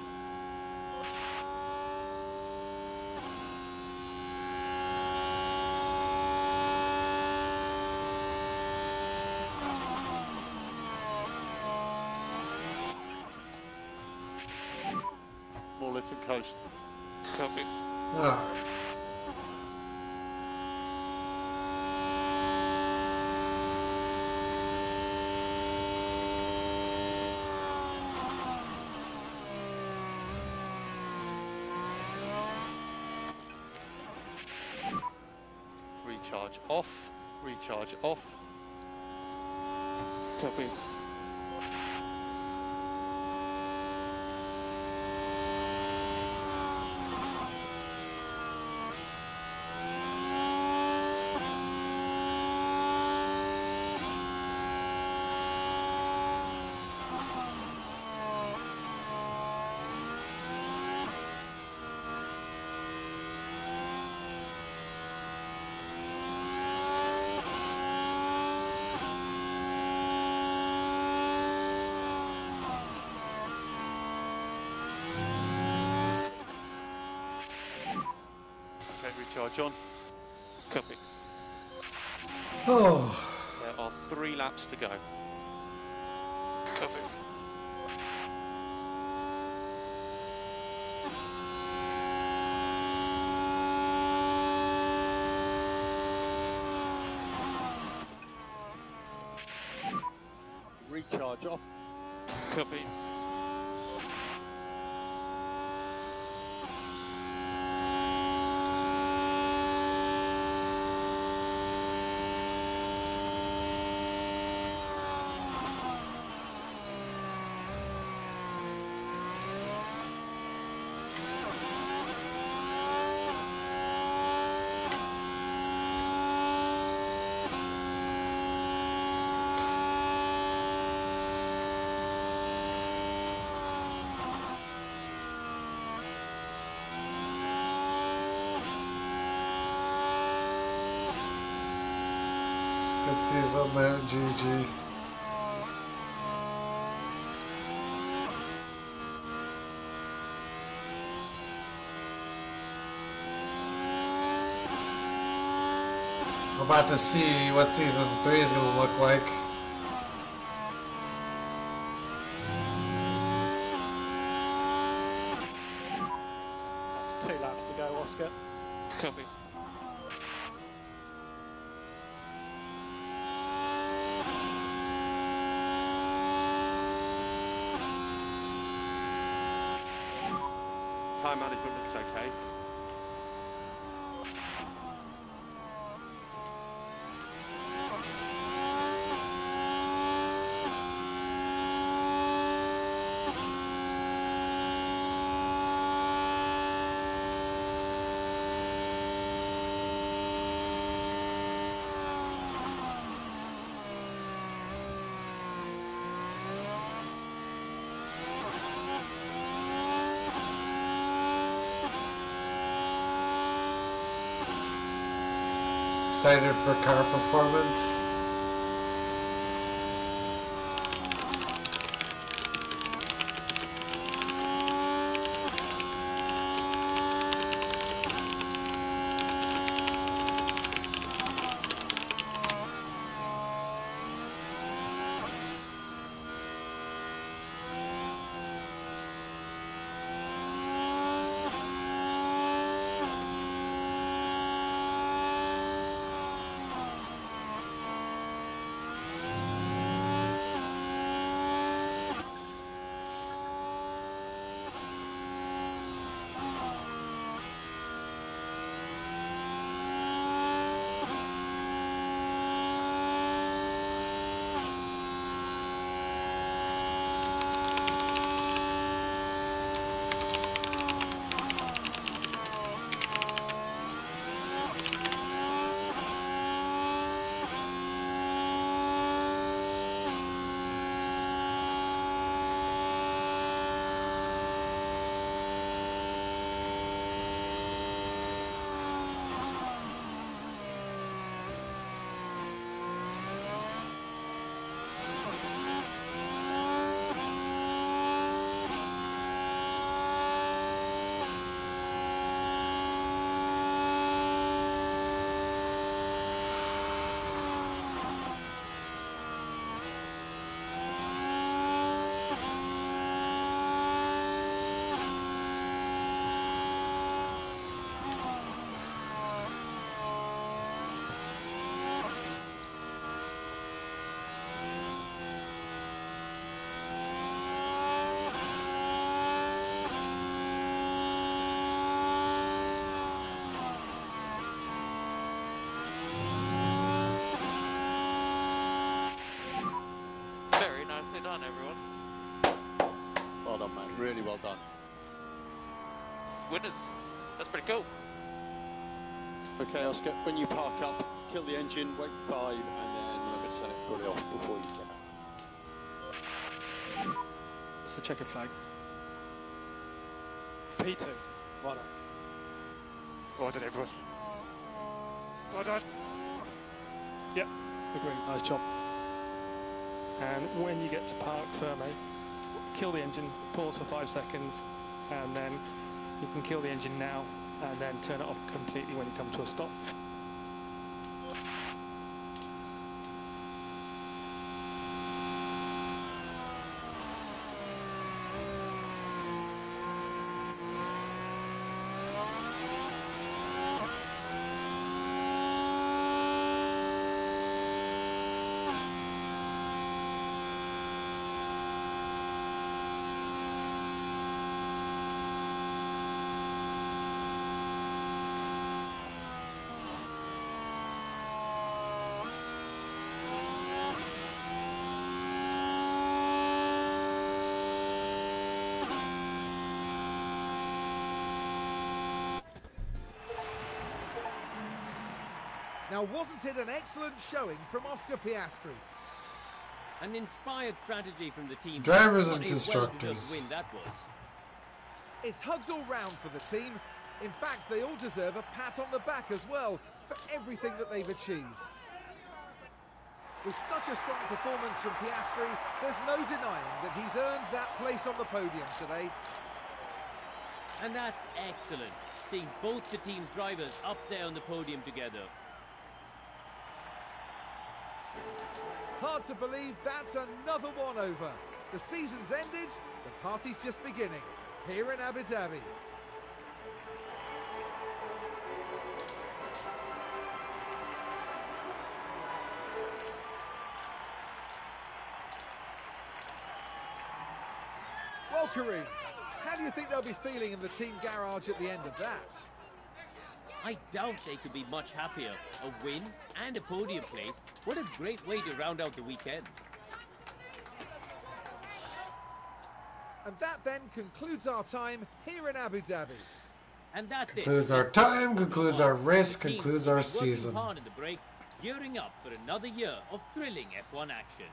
More lift and coast. Copy. Alright. Recharge off. Recharge off. Copy. Recharge on. Copy. Oh. There are three laps to go. Copy. Recharge off. Copy. Good season, man. G G. We're about to see what season three is going to look like. That's two laps to go, Oscar. Copy. tyre management looks okay. Excited for car performance. done, everyone. Well done, man. Really well done. Winners. That's pretty cool. Okay, Oscar, when you park up, kill the engine, wait for five, and then limit set it, put it off before you get out. It's the checkered flag. P two. Well done. Well done, everyone. Well done. Yep, agree. Nice job. And when you get to park firmly, kill the engine, pause for five seconds, and then you can kill the engine now, and then turn it off completely when you come to a stop. Now, wasn't it an excellent showing from Oscar Piastri? An inspired strategy from the team. Drivers and What a constructors. well-deserved win that was. It's hugs all round for the team. In fact, they all deserve a pat on the back as well for everything that they've achieved. With such a strong performance from Piastri, there's no denying that he's earned that place on the podium today. And that's excellent, seeing both the team's drivers up there on the podium together. Hard to believe that's another one over. The season's ended, the party's just beginning, here in Abu Dhabi. Well, Kareem, How do you think they'll be feeling in the team garage at the end of that? I doubt they could be much happier. A win and a podium place. What a great way to round out the weekend. And that then concludes our time here in Abu Dhabi. And that's concludes it. our time, concludes our race, concludes our season. Hard in the break, gearing up for another year of thrilling F one action.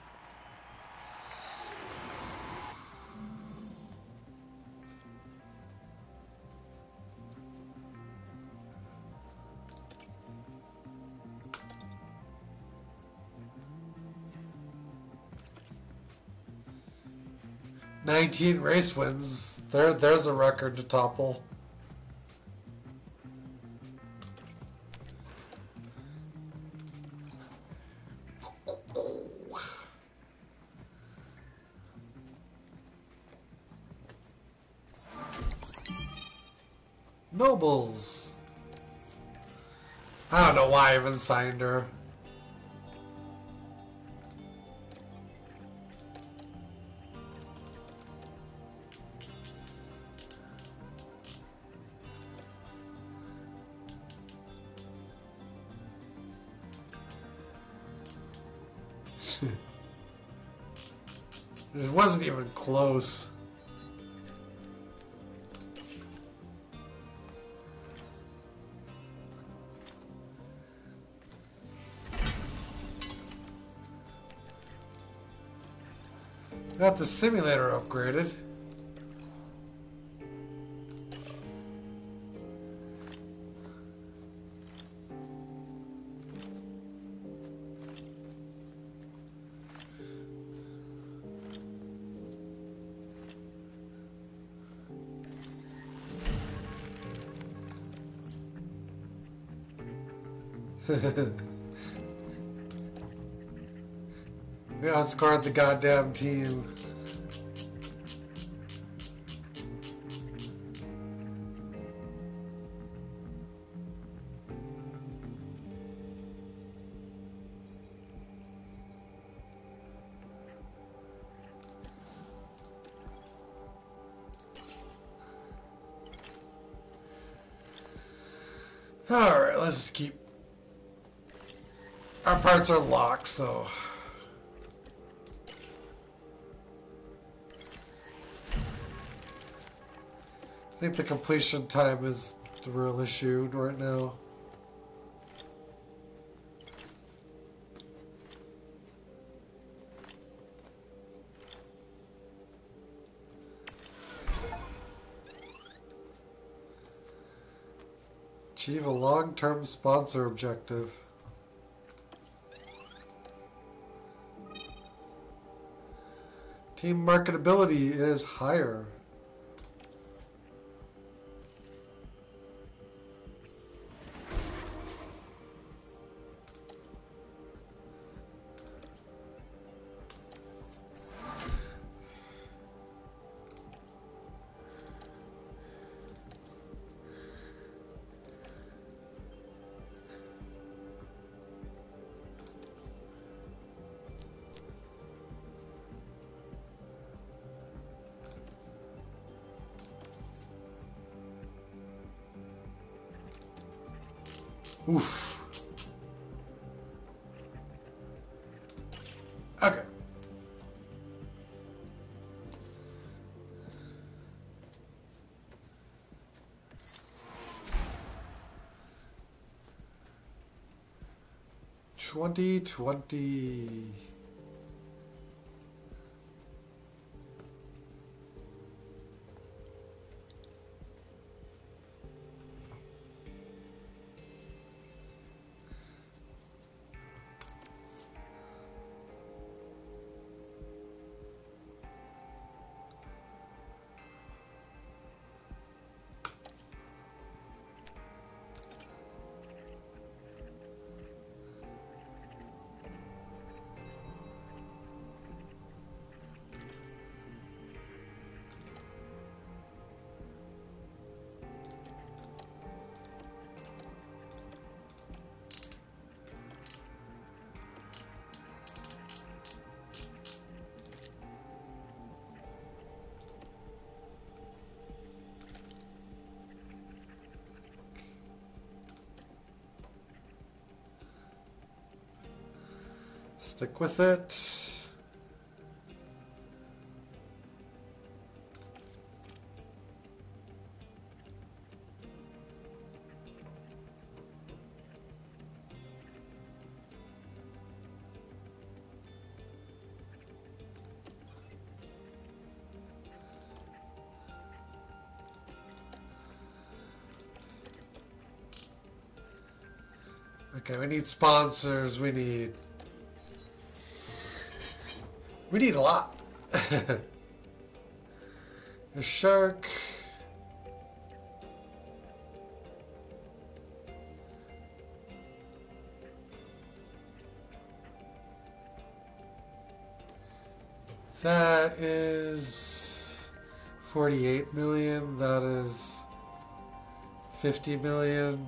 nineteen race wins. There, there's a record to topple. Nobles. I don't know why I even signed her. It wasn't even close. Got the simulator upgraded. We outscored the goddamn team. Alright, let's just keep... Our parts are locked, so... I think the completion time is the real issue right now. Achieve a long-term sponsor objective. Team marketability is higher. Oof. Okay. Twenty twenty. Stick with it. Okay, we need sponsors. We need... We need a lot. A shark. That is forty-eight million. That is fifty million.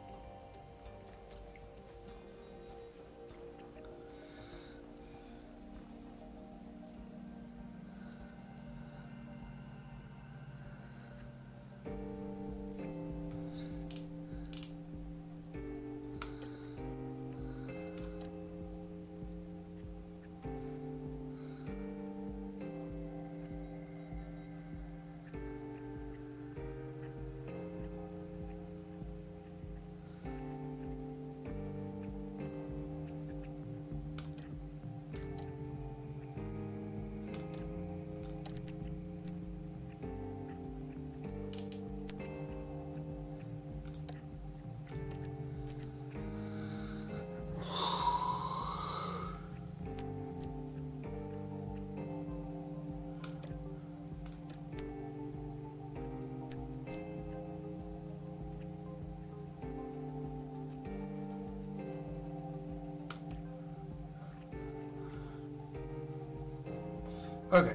Okay.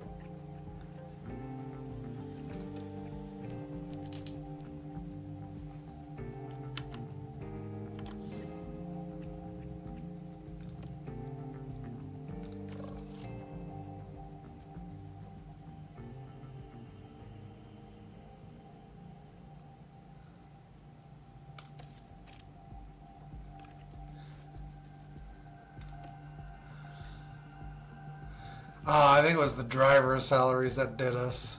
Uh, I think it was the driver salaries that did us.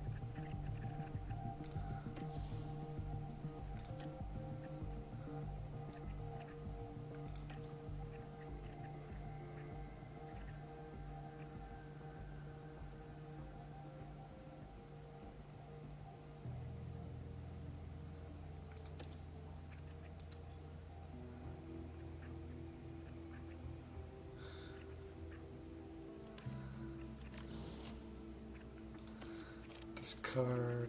Card.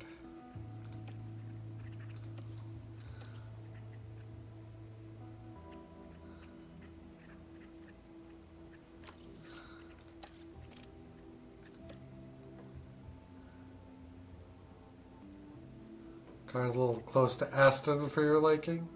Card's a little close to Aston for your liking.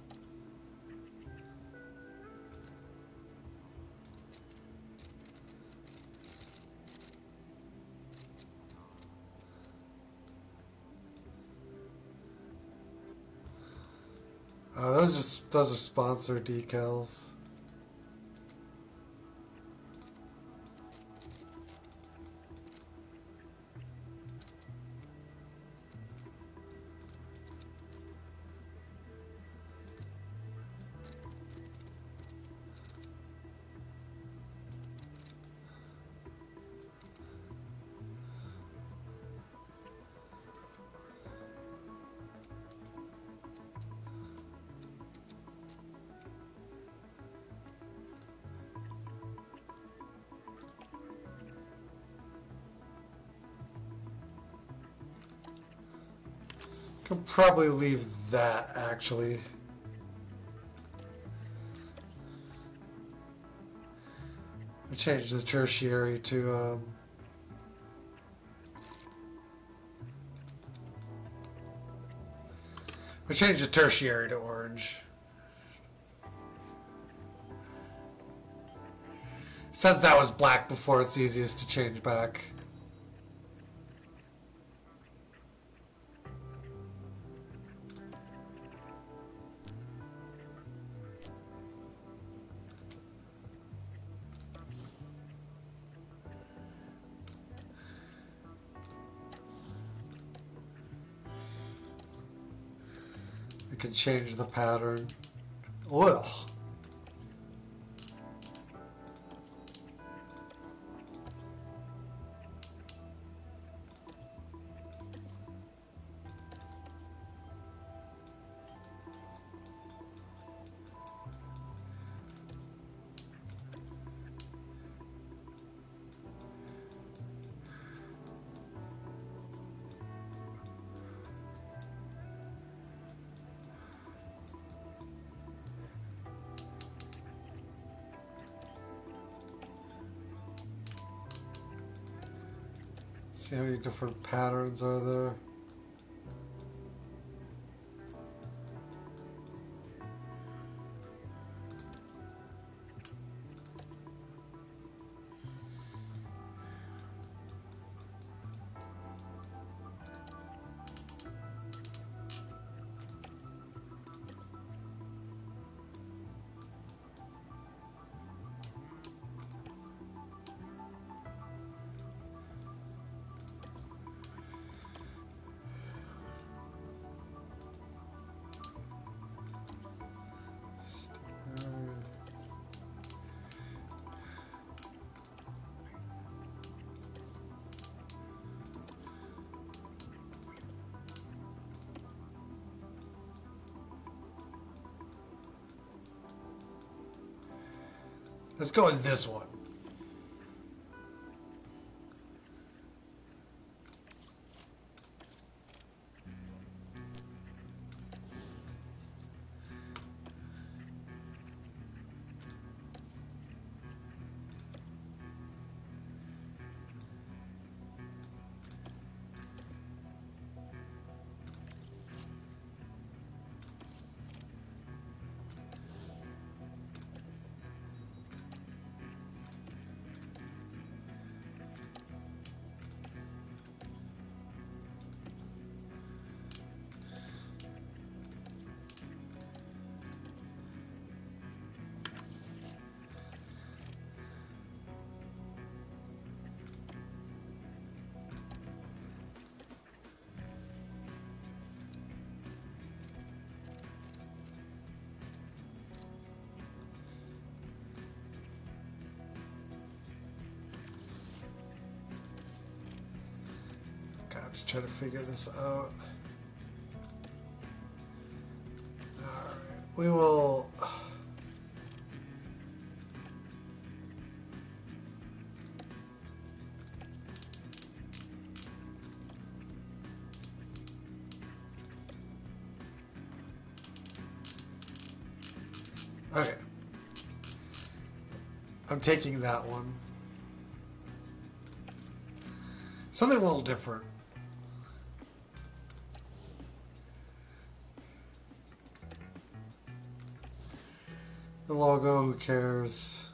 Uh, those are those are sponsor decals. Could probably leave that, actually. We changed the tertiary to um, we changed the tertiary to orange. Since that was black before, it's easiest to change back. We can change the pattern. Ugh. See how many different patterns are there? Let's go with this one. Just try to figure this out. Alright, we will... Okay. I'm taking that one. Something a little different. The logo, who cares?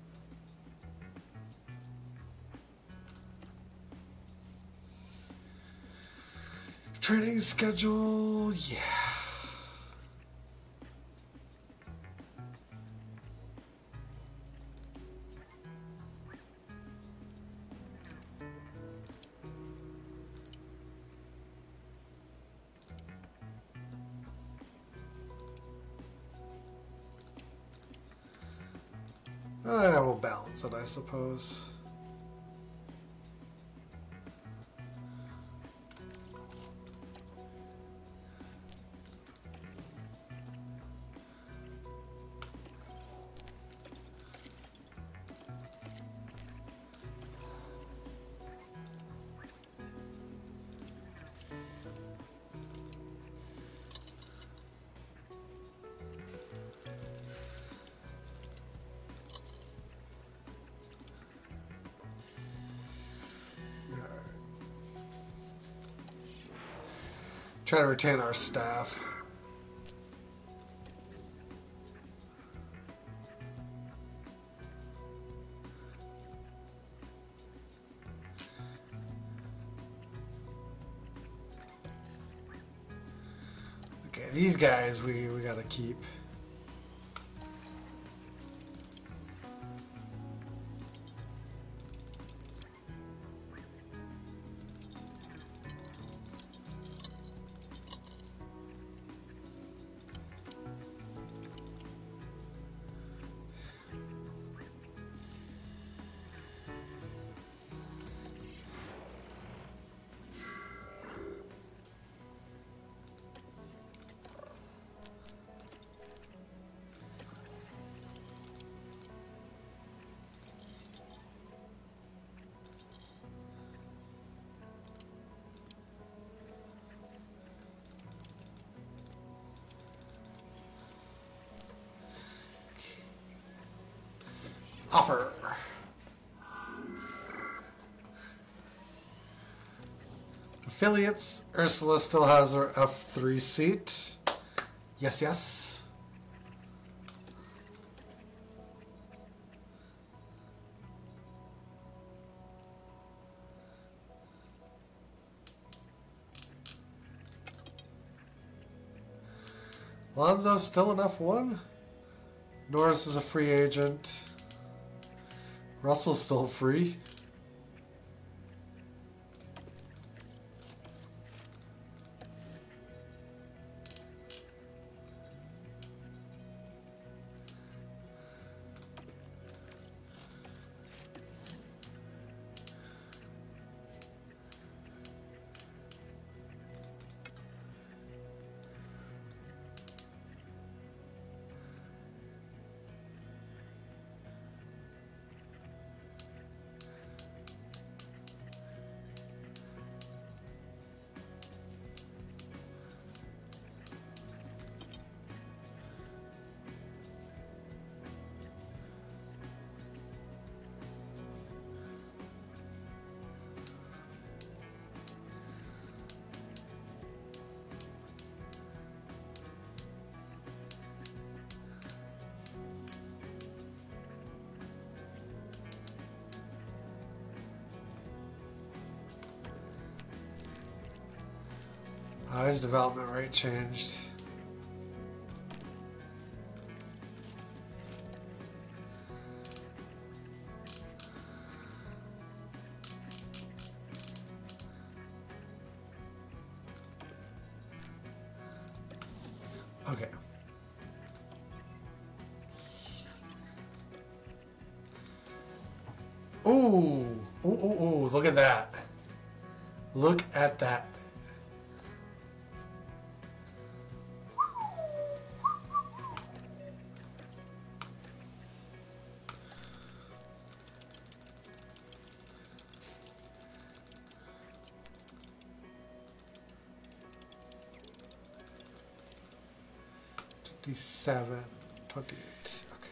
Training schedule, yeah. Oh, yeah, we'll balance it, I suppose. Try to retain our staff. Okay, these guys we, we gotta keep. Offer. Affiliates. Ursula still has her F three seat. Yes, yes. Alonso's still an F one. Norris is a free agent. Russell's still free. Uh, his development rate changed. Okay. Ooh, ooh, ooh, ooh, look at that. Look at that. twenty-seven, twenty-eight, okay.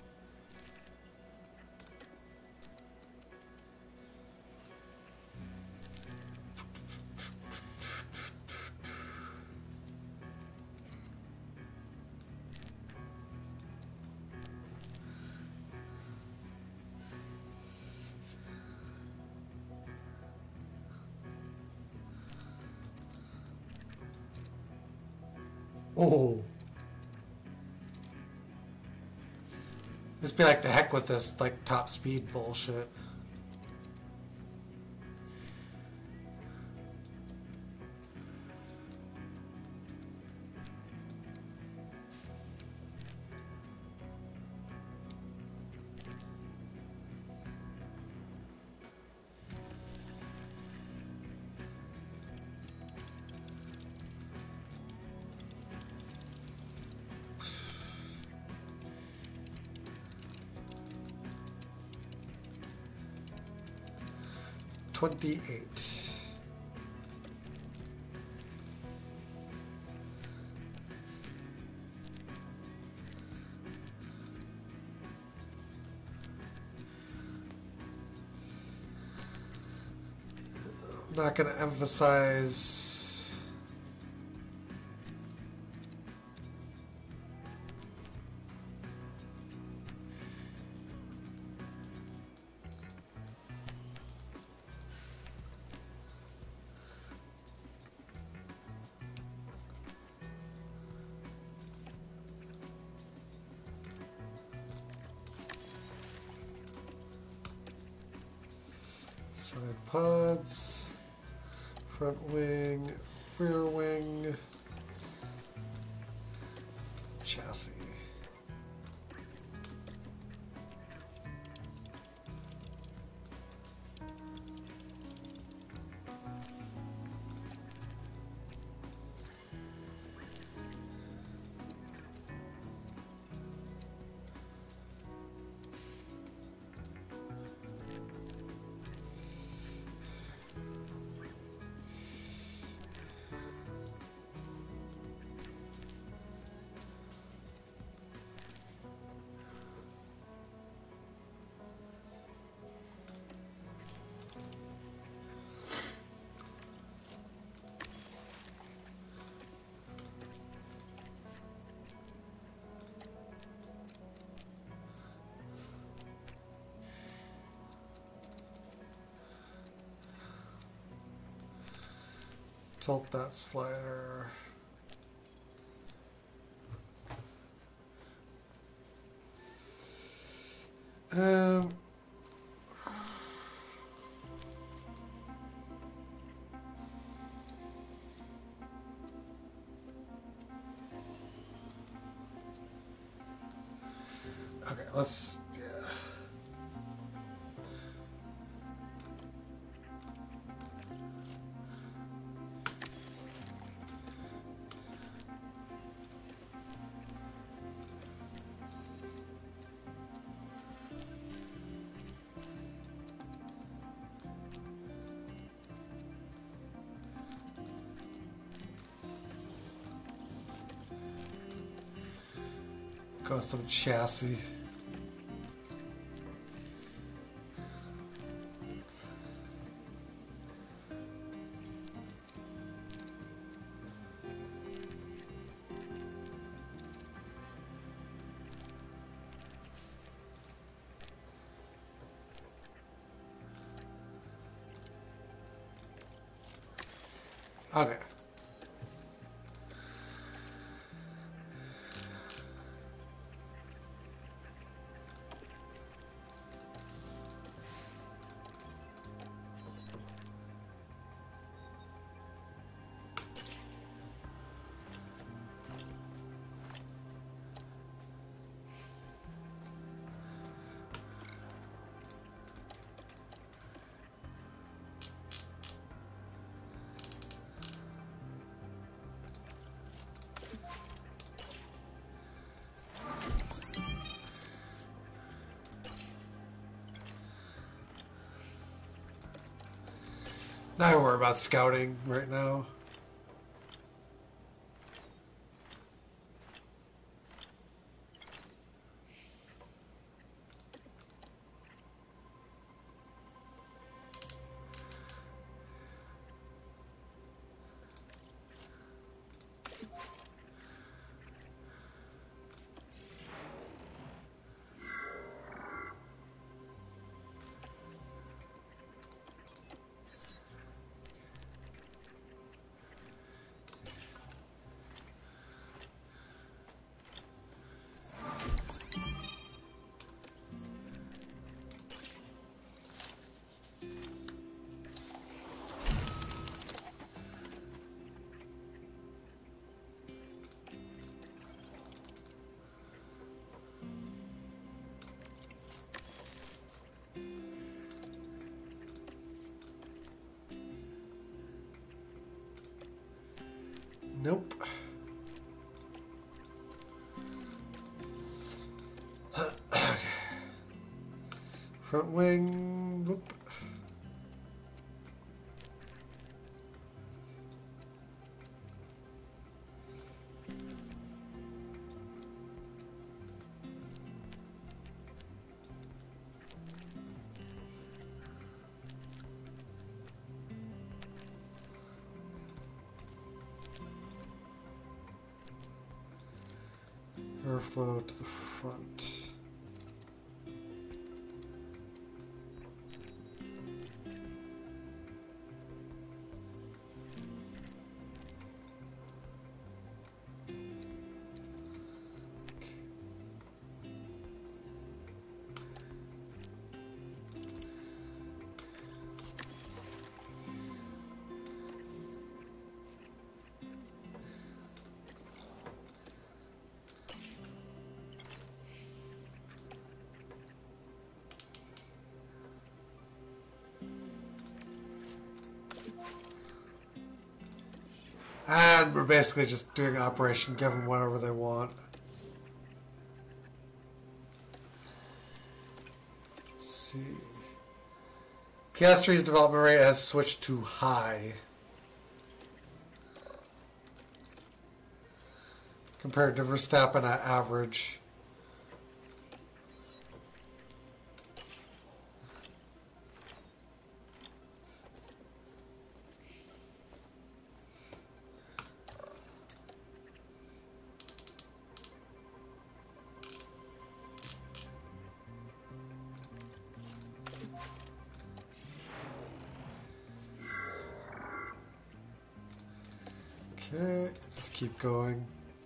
Oh. Just be like, the heck with this, like, top speed bullshit. twenty-eight. I'm not going to emphasize side pods, front wing, rear wing, chassis. tilt that slider. Um... Okay, let's, yeah. Got some chassis. Okay. Not worry about scouting right now. Nope. Okay. Front wing. Whoop. Airflow to the front. And we're basically just doing operation, give them whatever they want. Let's see. Piastri's development rate has switched to high compared to Verstappen at average. Okay, just keep going.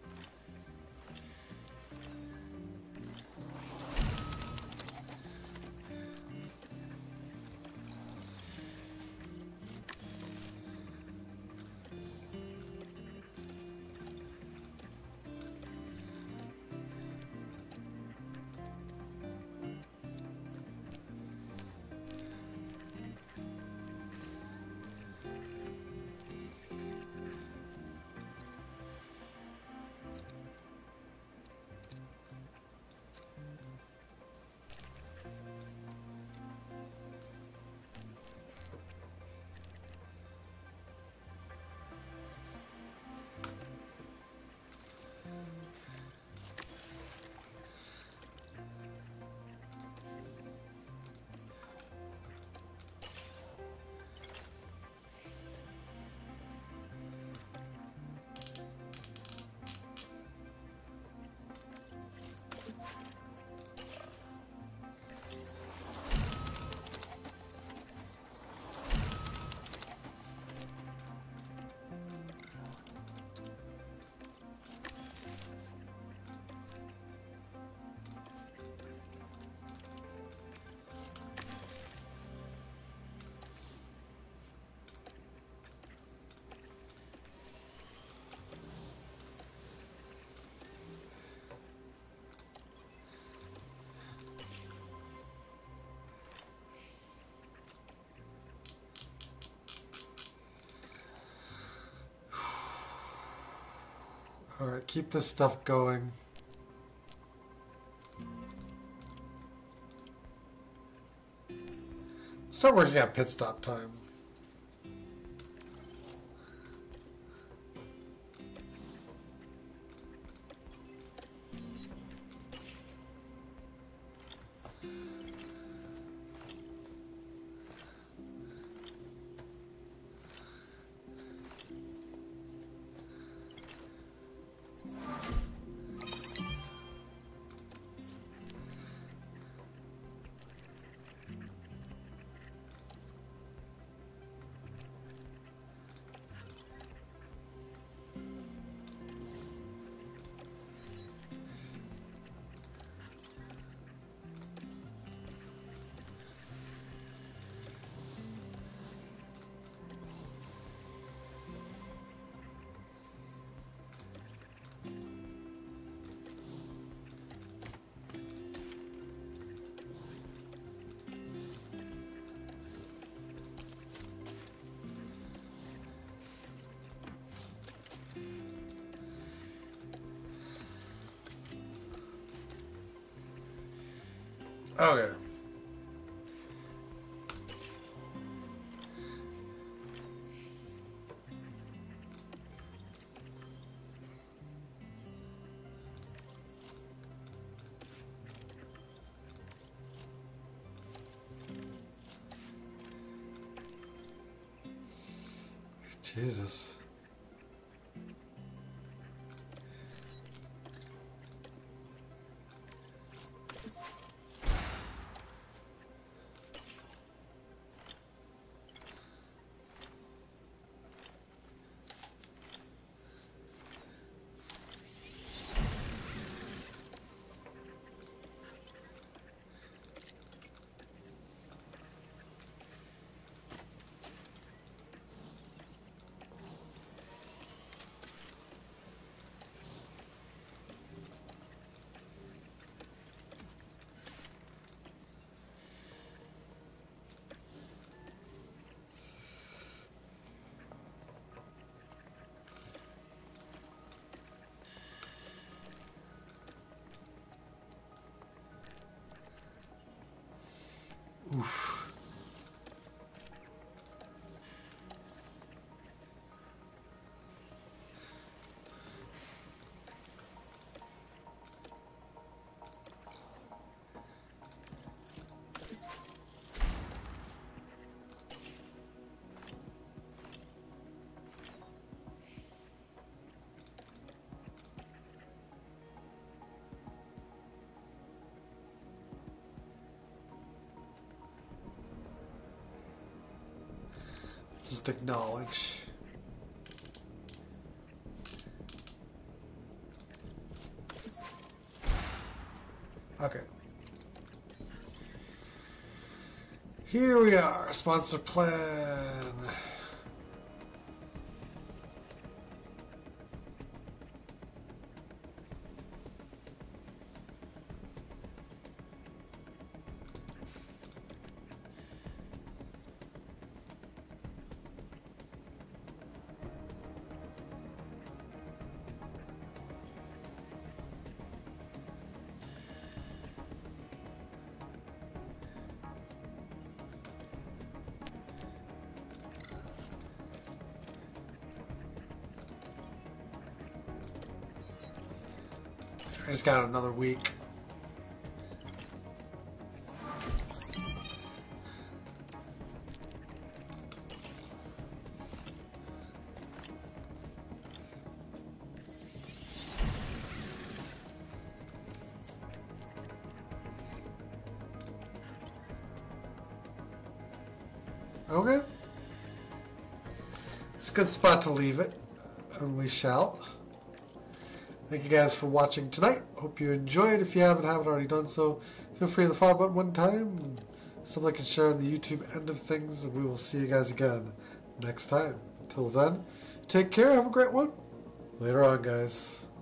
Alright, keep this stuff going. Start working at pit stop time. Okay. Jesus. Oof. Just acknowledge. Here we are, sponsor plan. I just got another week. Okay. It's a good spot to leave it, and we shall. Thank you guys for watching tonight. Hope you enjoyed. If you haven't, haven't already done so, feel free to hit the follow button one time. Some like and share on the YouTube end of things, and we will see you guys again next time. Until then, take care. Have a great one. Later on, guys.